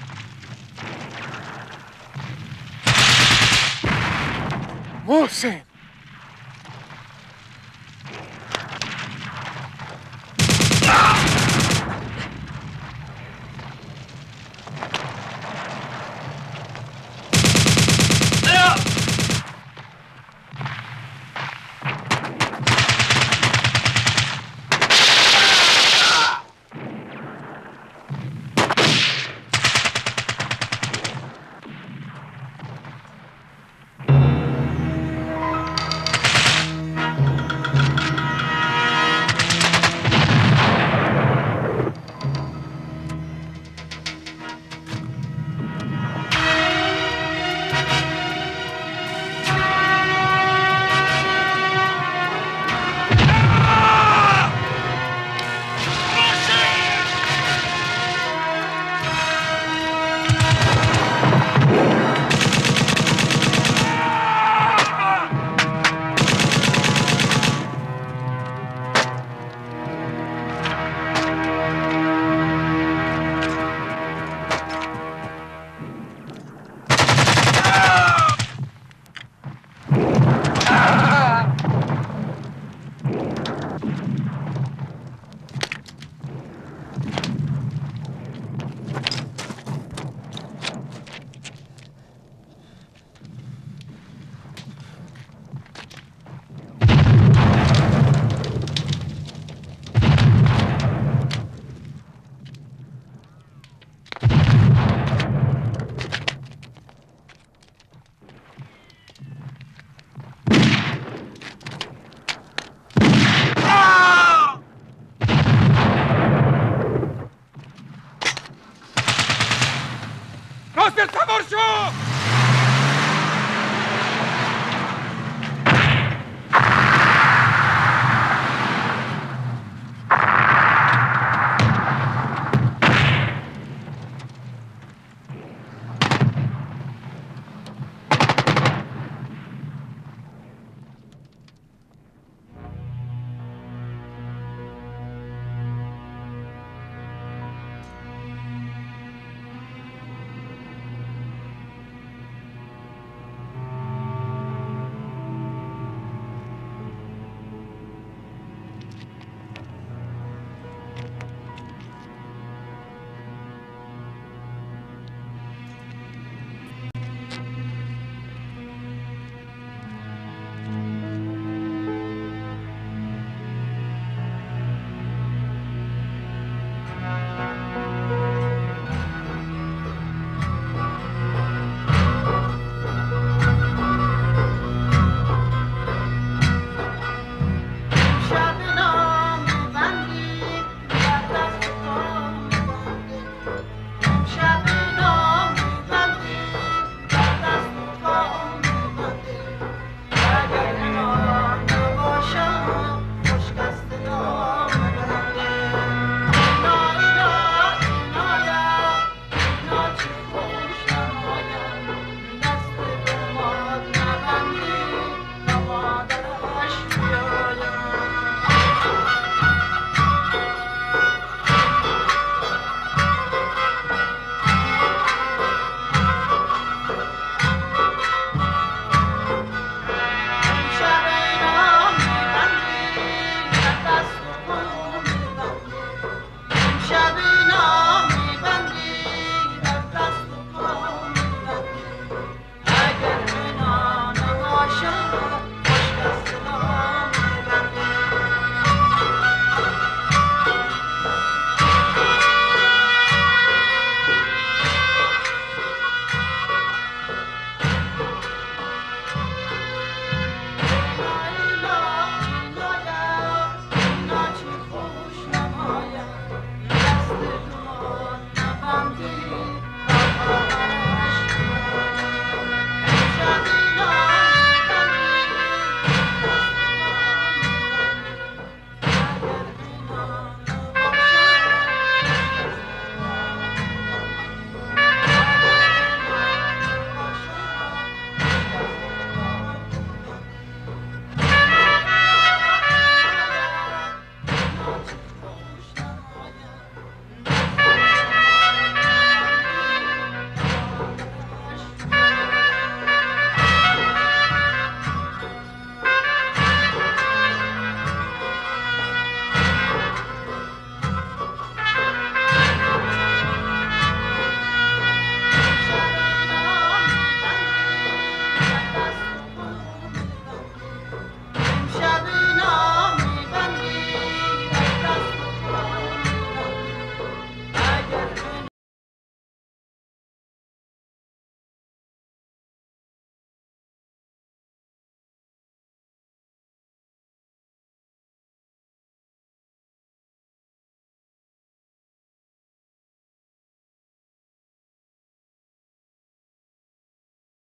محسن